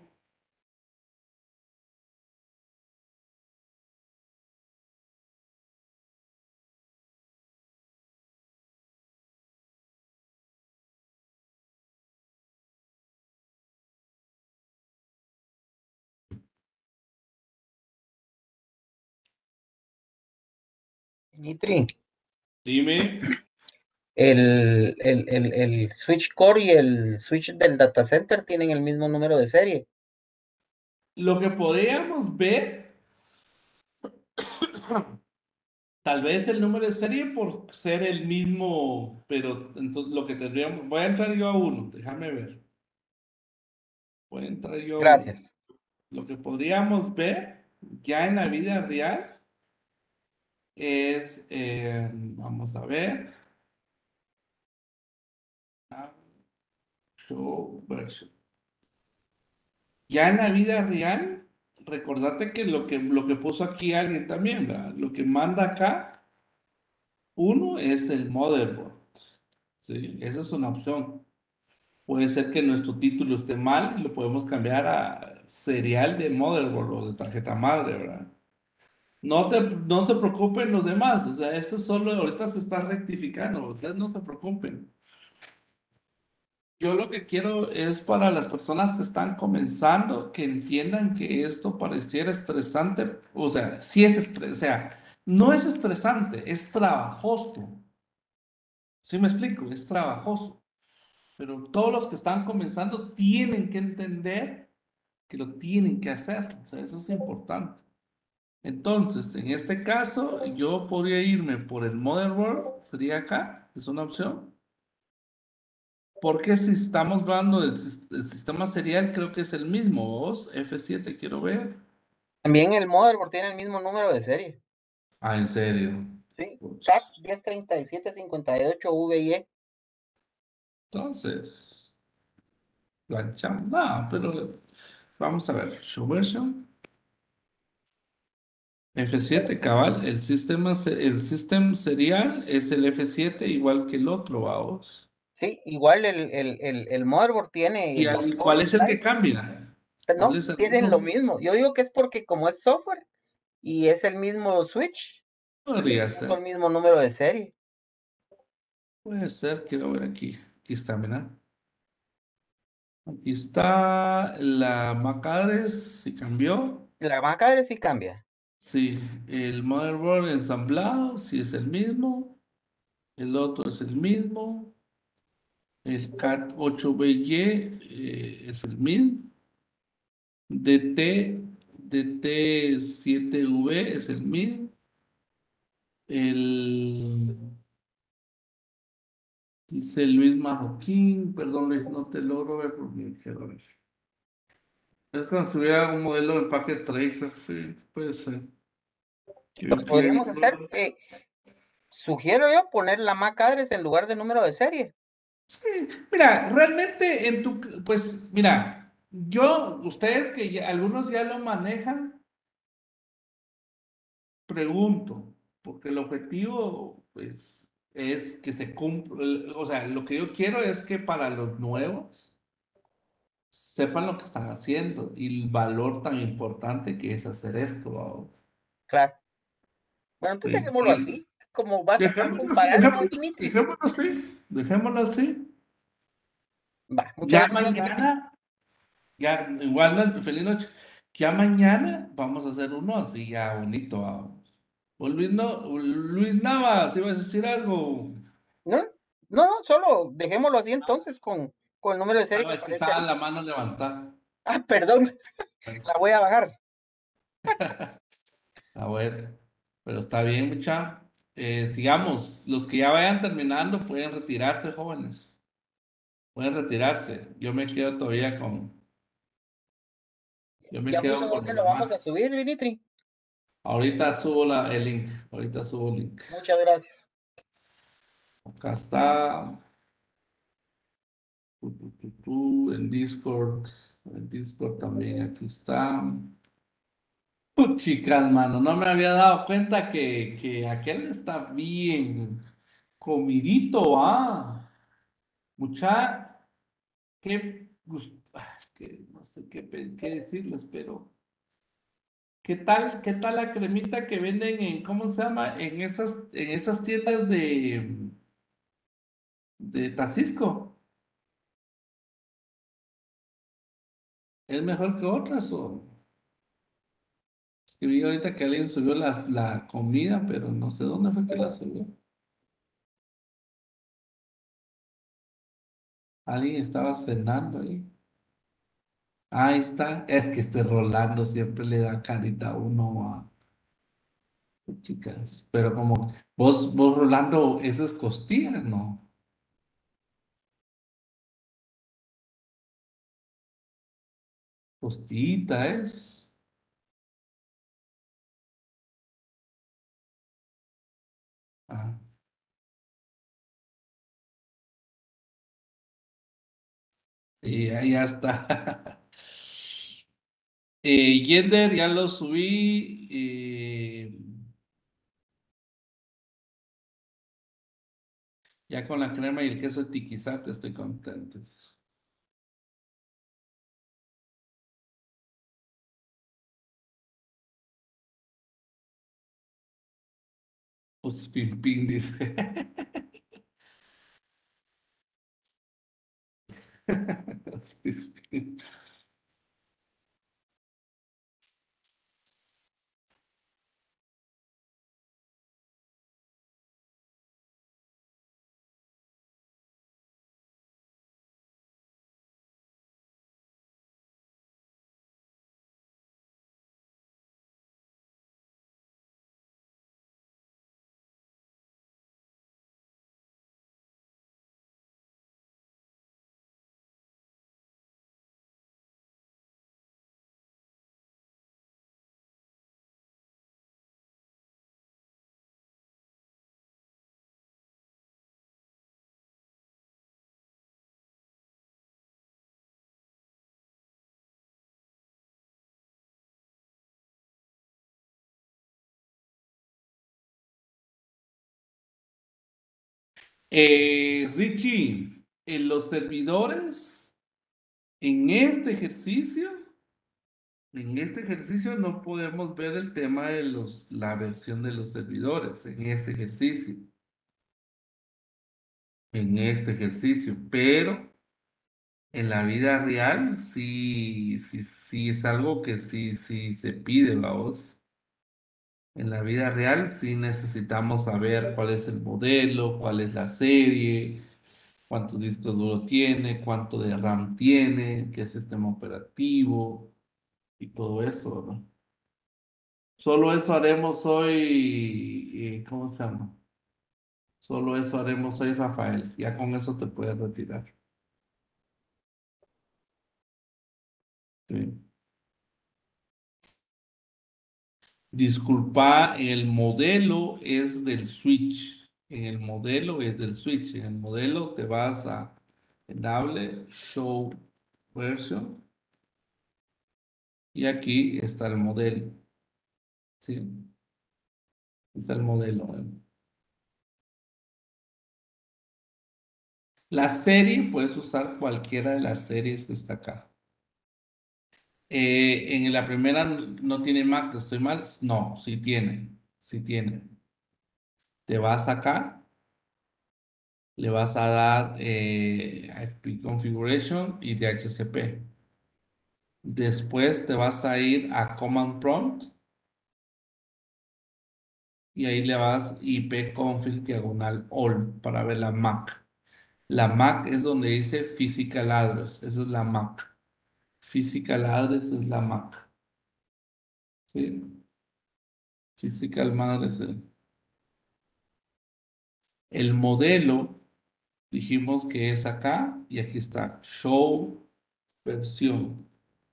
Dimitri, Dime. el switch core y el switch del data center tienen el mismo número de serie. Lo que podríamos ver, tal vez el número de serie por ser el mismo, pero entonces lo que tendríamos, voy a entrar yo a uno, déjame ver, voy a entrar yo a uno. Gracias. Lo que podríamos ver ya en la vida real es, vamos a ver, show version. Ya en la vida real, recordate que lo que puso aquí alguien también, ¿verdad? Lo que manda acá, uno es el motherboard. Sí, esa es una opción. Puede ser que nuestro título esté mal y lo podemos cambiar a serial de motherboard o de tarjeta madre, ¿verdad? No se preocupen los demás, o sea, eso solo ahorita se está rectificando, ustedes no se preocupen. Yo lo que quiero es para las personas que están comenzando que entiendan que esto pareciera estresante, o sea, sí es estresante, o sea, no es estresante, es trabajoso. ¿Sí me explico? Es trabajoso. Pero todos los que están comenzando tienen que entender que lo tienen que hacer. O sea, eso es importante. Entonces, en este caso, yo podría irme por el motherboard, sería acá, es una opción. Porque si estamos hablando del sistema serial, creo que es el mismo. Vos, F7, quiero ver. También el motherboard tiene el mismo número de serie. Ah, en serio. Sí, Pucha. TAC 103758 VIE. Entonces, planchamos. No, pero vamos a ver. Show version. F7, cabal. El system serial es el F7 igual que el otro, vamos. Sí, igual el motherboard tiene ¿Y los cuál dos es el que slides. cambia? ¿Cuál No, es el tienen lo uno? mismo. Yo digo que es porque como es software y es el mismo switch, les Podría puso el ser. mismo número de serie. Puede ser, quiero ver aquí. Aquí está, mira. Aquí está la MAC address, si cambió. La marca sí cambia. Sí, el motherboard ensamblado, sí es el mismo. El otro es el mismo. El CAT 8BY es el mismo. DT, DT7V es el mismo. El, dice Luis Marroquín, perdón Luis, no te logro ver porque quiero ver. Es como si hubiera un modelo de empaque tracer, sí, puede ser. Lo que podríamos hacer, sugiero yo poner la MAC address en lugar de número de serie. Sí, mira, realmente pues mira, ustedes que algunos ya lo manejan, pregunto, porque el objetivo, pues, es que se cumpla, o sea, lo que yo quiero es que para los nuevos sepan lo que están haciendo y el valor tan importante que es hacer esto. ¿Va? Claro. Bueno, entonces Sí. dejémoslo así. Como vas a estar Dejémoslo así, comparando, Dimitri. dejémoslo así. Va, muchas Ya gracias, Dimitri. mañana, ya, igual, no, feliz noche. Ya mañana vamos a hacer uno así, ya bonito. Vamos. O Luis Navas, ibas a decir algo. No, no, no, solo dejémoslo así entonces con el número de serie Ah, que es que aparece estaba ahí. la mano levantada. Ah, perdón, la voy a bajar. A ver, pero está bien, mucha. Sigamos, los que ya vayan terminando pueden retirarse, jóvenes. Pueden retirarse. Yo me Ya quedo puso con dónde los lo vamos a demás. subir, Dimitri. Ahorita subo el link. Ahorita subo el link. Muchas gracias. Acá está. En Discord. En Discord también. Aquí está. Chicas, mano. No me había dado cuenta que aquel está bien comidito, ah. Mucha. Qué Es que no sé qué decirles, pero qué tal la cremita que venden en, ¿cómo se llama? En esas tiendas de Tacisco. ¿Es mejor que otras o? Es que vi ahorita que alguien subió la comida, pero no sé dónde fue que la subió. Alguien estaba cenando ahí. Ahí está. Es que este Rolando siempre le da carita a uno a chicas. Pero como vos Rolando, eso es costilla, ¿no? Costillita es. Ah, y ahí ya está. Yender, ya lo subí. Ya con la crema y el queso de tiquizate estoy contento. Pues pin pin, dice. Pues, pin, pin. Richie, en los servidores, en este ejercicio no podemos ver el tema de la versión de los servidores, en este ejercicio, pero en la vida real sí es algo que sí se pide, la voz. En la vida real sí necesitamos saber cuál es el modelo, cuál es la serie, cuántos discos duros tiene, cuánto de RAM tiene, qué sistema operativo y todo eso, ¿no? Solo eso haremos hoy, ¿cómo se llama? Solo eso haremos hoy, Rafael. Ya con eso te puedes retirar. Sí. Disculpa, el modelo es del Switch. En el modelo es del Switch. En el modelo te vas a Enable Show Version y aquí está el modelo. Sí, está el modelo. La serie puedes usar cualquiera de las series que está acá. En la primera no tiene Mac, ¿estoy mal? No, sí tiene. Sí tiene. Te vas acá, le vas a dar IP Configuration y DHCP. Después te vas a ir a Command Prompt y ahí le vas ipconfig diagonal all para ver la MAC. La MAC es donde dice Physical Address, esa es la MAC. Physical Address es la MAC. ¿Sí? Physical Address. El modelo dijimos que es acá y aquí está Show versión.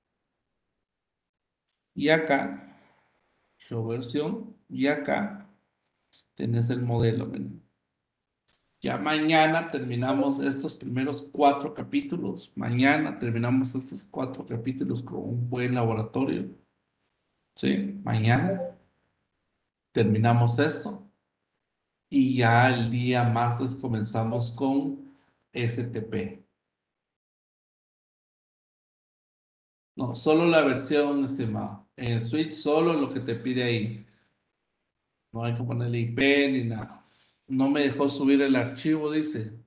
Y acá, Show versión. Y acá tenés el modelo. Miren. Ya mañana terminamos estos primeros 4 capítulos. Mañana terminamos estos 4 capítulos con un buen laboratorio. ¿Sí? Mañana terminamos esto. Y ya el día martes comenzamos con STP. No, solo la versión, estimado. En el Switch, solo lo que te pide ahí. No hay que ponerle IP ni nada. No me dejó subir el archivo, dice.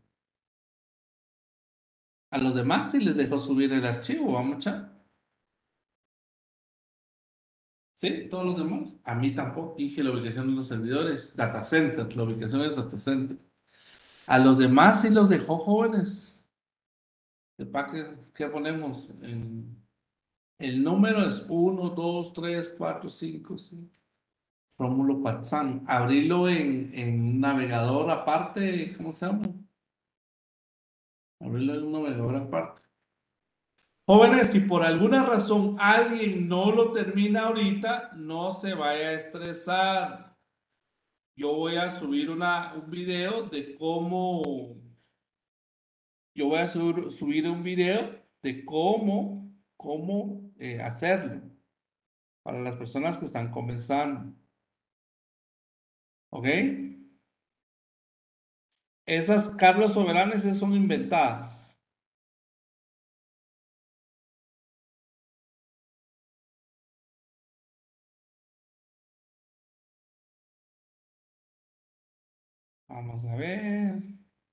A los demás sí les dejó subir el archivo, vamos a echar. Sí, todos los demás. A mí tampoco. Dije la ubicación de los servidores. Data center. La ubicación es data center. A los demás sí los dejó jóvenes. ¿Qué ponemos? El número es 1, 2, 3, 4, 5, 5. Rómulo Patzán. Abrirlo en un navegador aparte. ¿Cómo se llama? Abrirlo en un navegador aparte. Jóvenes, si por alguna razón alguien no lo termina ahorita, no se vaya a estresar. Yo voy a subir un video de cómo. Yo voy a subir un video de cómo hacerlo para las personas que están comenzando. ¿Ok? Esas Carlos Soberanes esas son inventadas. Vamos a ver.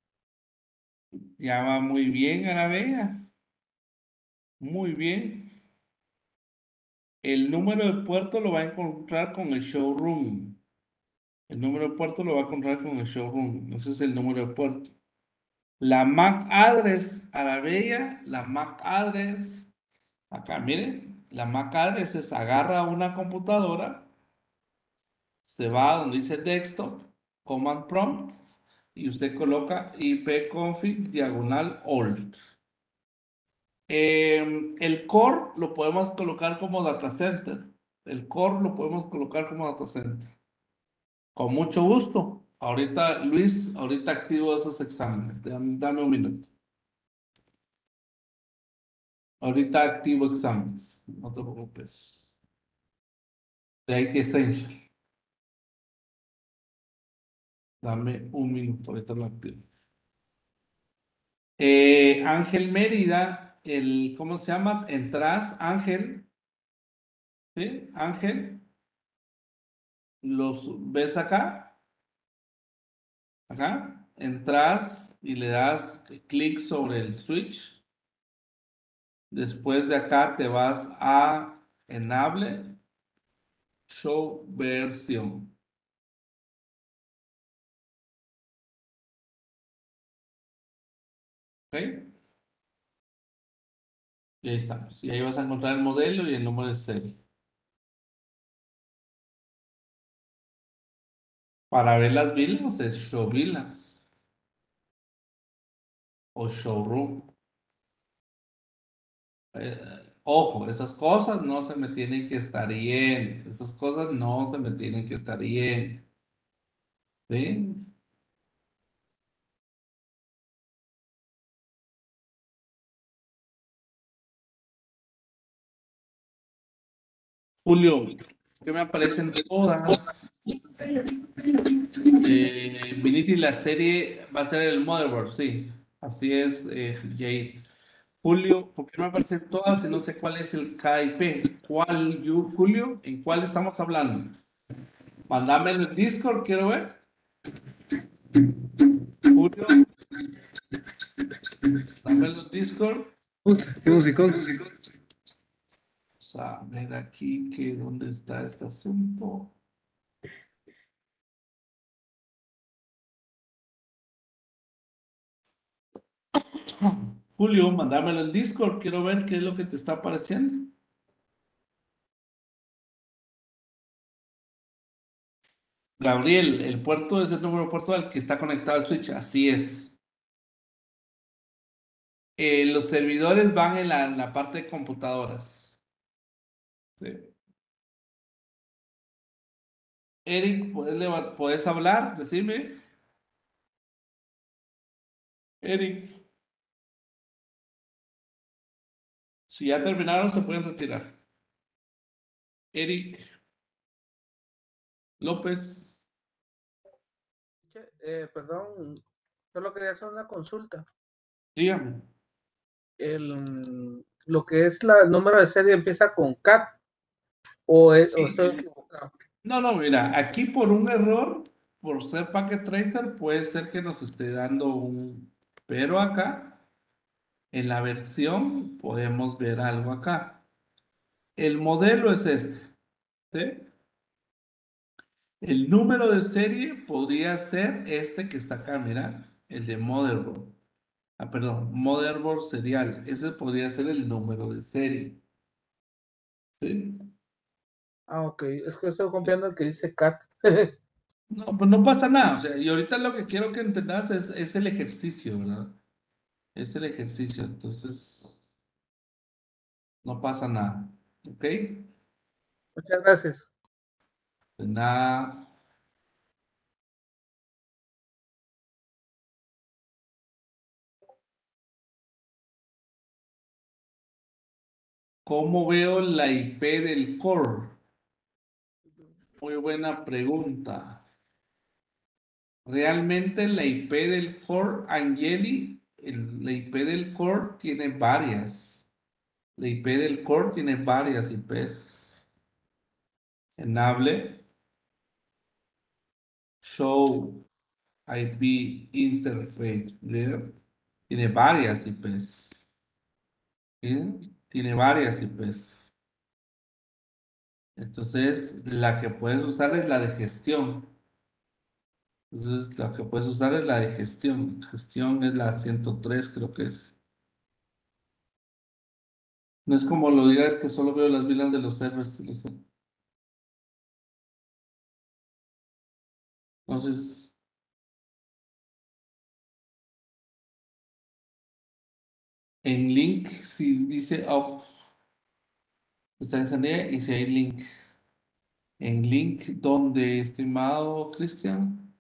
Ya va muy bien, Arabella. Muy bien. El número de puerto lo va a encontrar con el showroom. El número de puerto lo va a encontrar con el showroom. Ese es el número de puerto. La MAC address, Arabella, la MAC address. Acá, miren, la MAC address es agarra una computadora, se va a donde dice desktop, command prompt, y usted coloca ipconfig diagonal alt. El core lo podemos colocar como data center. El core lo podemos colocar como data center. Con mucho gusto. Ahorita, Luis, ahorita activo esos exámenes. Dame un minuto. Ahorita activo exámenes. No te preocupes. De IT Essential. Dame un minuto. Ahorita lo activo. Ángel Mérida, ¿cómo se llama? Entras, Ángel. ¿Sí? Ángel. ¿Los ves acá? Acá. Entras y le das clic sobre el switch. Después de acá te vas a Enable Show Versión. ¿Ok? Y ahí estamos. Y ahí vas a encontrar el modelo y el número de serie. Para ver las vilas es Show Vilas o Showroom. Ojo, esas cosas no se me tienen que estar bien. Esas cosas no se me tienen que estar bien. ¿Sí? Julio, que me aparecen todas. Vinity, la serie va a ser el motherboard, sí. Así es, Jay. Julio, ¿por qué me aparecen todas y no sé cuál es el KIP? Julio? ¿En cuál estamos hablando? Mándame en el Discord, quiero ver. Julio, mándame en el Discord. ¿Qué musicón? Vamos a ver aquí que dónde está este asunto. Julio, mándamelo en Discord, quiero ver qué es lo que te está apareciendo. Gabriel, el puerto es el número de puerto al que está conectado al switch, así es. Los servidores van en la parte de computadoras. Sí. Eric, ¿puedes hablar? Decirme. Eric, si ya terminaron, se pueden retirar. Eric López, Perdón, solo quería hacer una consulta. dígame. lo que es el número de serie empieza con CAT o estoy equivocado. No, mira, aquí por un error, por ser Packet Tracer, puede ser que nos esté dando un... Pero acá, en la versión, podemos ver algo acá. El modelo es este, ¿sí? El número de serie podría ser este que está acá, mira, el de motherboard. Ah, perdón, motherboard serial. Ese podría ser el número de serie. ¿Sí? Ah, ok, es que estoy copiando el que dice CAT. No, pues no pasa nada. O sea, y ahorita lo que quiero que entendas es el ejercicio, ¿verdad? Es el ejercicio. Entonces, no pasa nada. ¿Ok? Muchas gracias. De nada. ¿Cómo veo la IP del core? Muy buena pregunta. Realmente la IP del core, Angeli, la IP del core tiene varias. La IP del core tiene varias IPs. Enable, show IP interface there. Tiene varias IPs. ¿Sí? Tiene varias IPs. Entonces, la que puedes usar es la de gestión. Entonces, la que puedes usar es la de gestión. Gestión es la 103, creo que es. No es como lo digas que solo veo las vilas de los servers. Entonces, en link, si dice up, está encendida y si hay link. En link, ¿dónde, estimado Cristian?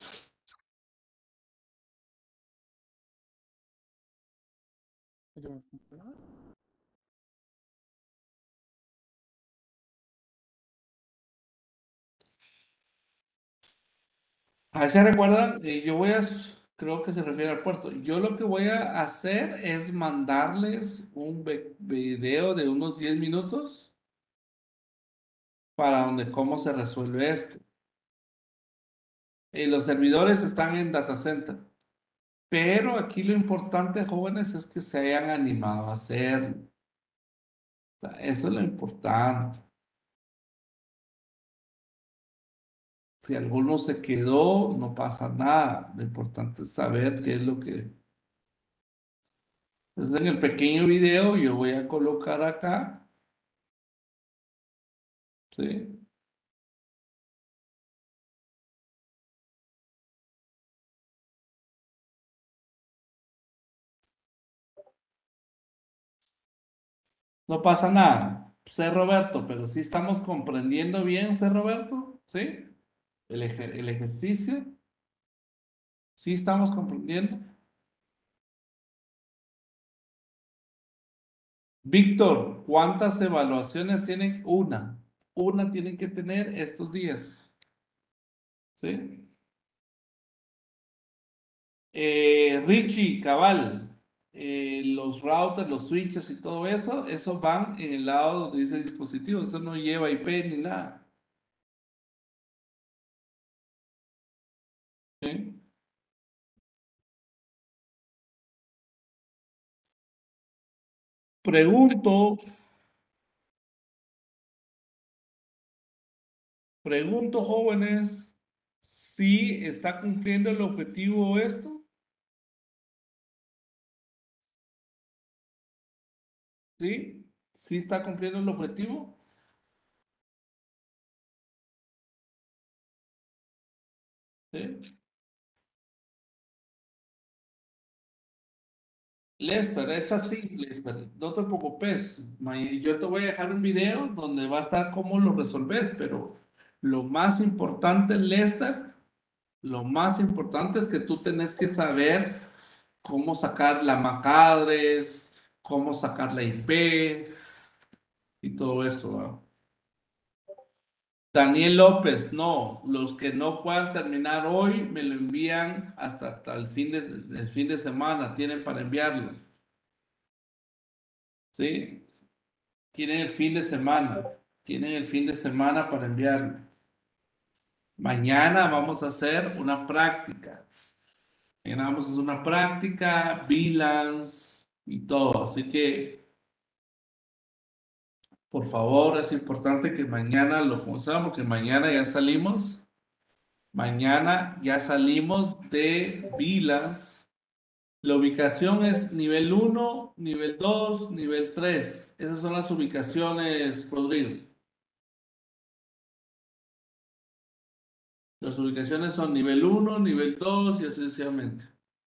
Se recuerdan, creo que se refiere al puerto. Yo lo que voy a hacer es mandarles un video de unos 10 minutos para donde cómo se resuelve esto. Los servidores están en data center, pero aquí lo importante, jóvenes, es que se hayan animado a hacerlo. O sea, eso es lo importante. Si alguno se quedó, no pasa nada. Lo importante es saber qué es lo que... Entonces, en el pequeño video yo voy a colocar acá, ¿sí? No pasa nada. Sé Roberto, pero sí estamos comprendiendo bien, sé Roberto, ¿sí? El ejercicio, sí estamos comprendiendo. Víctor, ¿cuántas evaluaciones tienen? Una tienen que tener estos días, ¿sí? Richie, cabal, los routers, los switches y todo eso, esos van en el lado donde dice dispositivo, eso no lleva IP ni nada. ¿Sí? Pregunto, jóvenes, si está cumpliendo el objetivo esto, ¿sí? ¿Sí está cumpliendo el objetivo? ¿Sí? Lester, es así, Lester, no te preocupes. Yo te voy a dejar un video donde va a estar cómo lo resolves, pero lo más importante, Lester, lo más importante es que tú tenés que saber cómo sacar la MAC address, cómo sacar la IP y todo eso, ¿va? Daniel López, no, los que no puedan terminar hoy me lo envían hasta el fin de semana, tienen para enviarlo. ¿sí? Tienen el fin de semana. Tienen el fin de semana para enviarlo. Mañana vamos a hacer una práctica. Mañana vamos a hacer una práctica, bilance y todo. Así que, por favor, es importante que mañana lo conozcan porque mañana ya salimos. Mañana ya salimos de bilance. La ubicación es nivel 1, nivel 2, nivel 3. Esas son las ubicaciones, Rodrigo. Las ubicaciones son nivel 1, nivel 2 y así sucesivamente.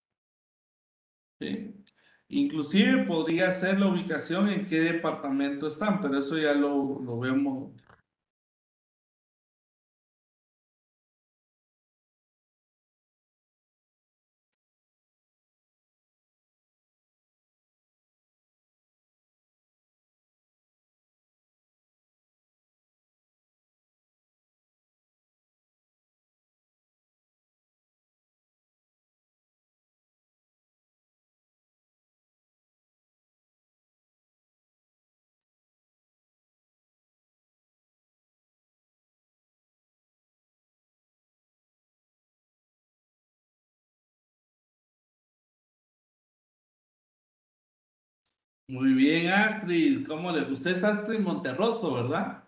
¿Sí? Inclusive podría ser la ubicación en qué departamento están, pero eso ya lo vemos. Muy bien, Astrid. ¿Cómo le? Usted es Astrid Monterroso, ¿verdad?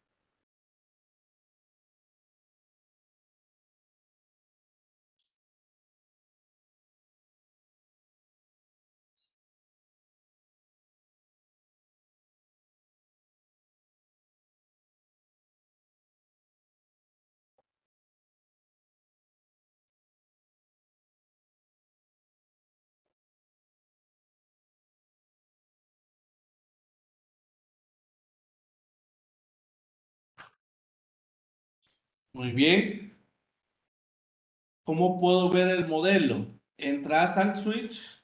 Muy bien. ¿Cómo puedo ver el modelo? Entras al switch.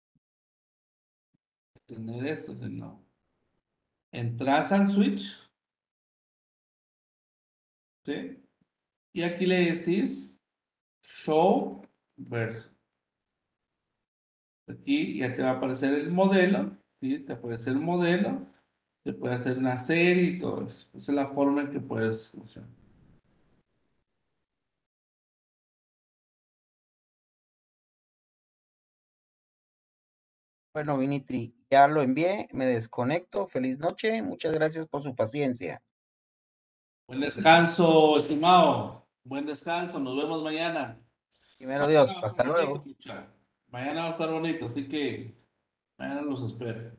Tener esto, si no. Entras al switch. ¿Sí? Y aquí le decís Show Verso. Aquí ya te va a aparecer el modelo. ¿Sí? Te aparece el modelo. Te puede hacer una serie y todo eso. Esa es la forma en que puedes usar. Bueno, Vinitri, ya lo envié, me desconecto. Feliz noche, muchas gracias por su paciencia. Buen descanso, estimado. Buen descanso. Nos vemos mañana. Primero Mañana Dios, va a hasta estar bonito, luego. mucha. Mañana va a estar bonito, así que mañana los espero.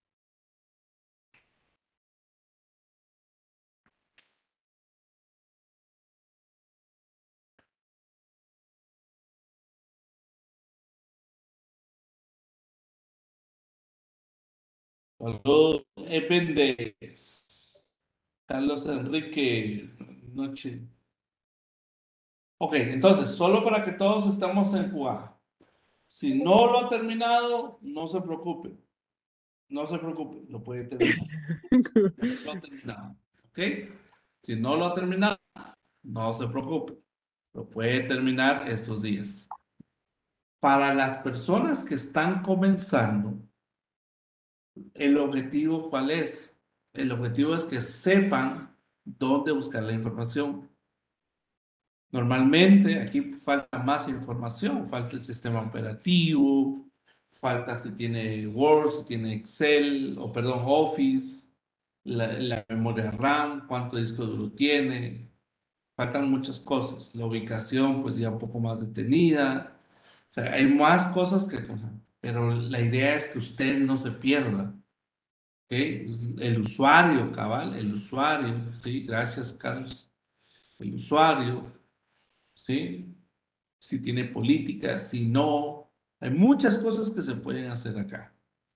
Saludos, Ependez. Carlos Enrique, noche. Ok, entonces, solo para que todos estemos en jugada. Si no lo ha terminado, no se preocupe. No se preocupe, lo puede terminar. Ya lo ha terminado. ¿Ok? Si no lo ha terminado, no se preocupe. Lo puede terminar estos días. Para las personas que están comenzando, el objetivo, ¿cuál es? El objetivo es que sepan dónde buscar la información. Normalmente aquí falta más información, falta el sistema operativo, falta si tiene Word, si tiene Excel, o perdón, Office, la memoria RAM, cuánto disco duro tiene, faltan muchas cosas. La ubicación, pues ya un poco más detenida. O sea, hay más cosas que... Pero la idea es que usted no se pierda. ¿Ok? El usuario, cabal, el usuario, sí, gracias, Carlos. El usuario, sí, si tiene políticas, si no. Hay muchas cosas que se pueden hacer acá.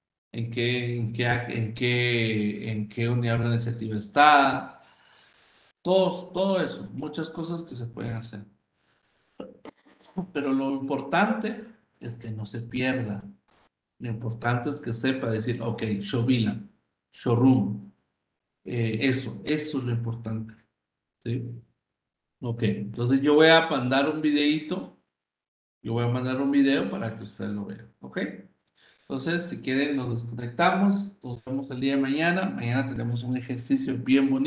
¿En qué unidad organizativa está? Todo eso, muchas cosas que se pueden hacer. Pero lo importante es que no se pierda. Lo importante es que sepa decir, ok, Shovila, showroom, eso es lo importante. ¿Sí? Ok, entonces yo voy a mandar un videito, yo voy a mandar un video para que usted lo vea. Ok, Entonces, si quieren, nos desconectamos. Nos vemos el día de mañana. Mañana tenemos un ejercicio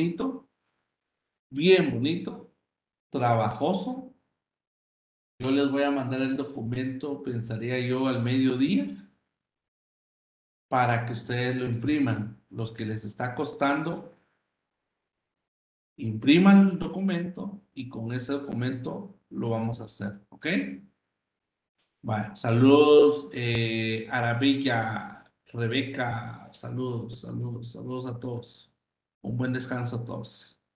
bien bonito, trabajoso. Yo les voy a mandar el documento, pensaría yo, al mediodía, para que ustedes lo impriman. Los que les está costando, impriman el documento y con ese documento lo vamos a hacer, ¿ok? Bueno, saludos, Arabella, Rebeca, saludos a todos. Un buen descanso a todos.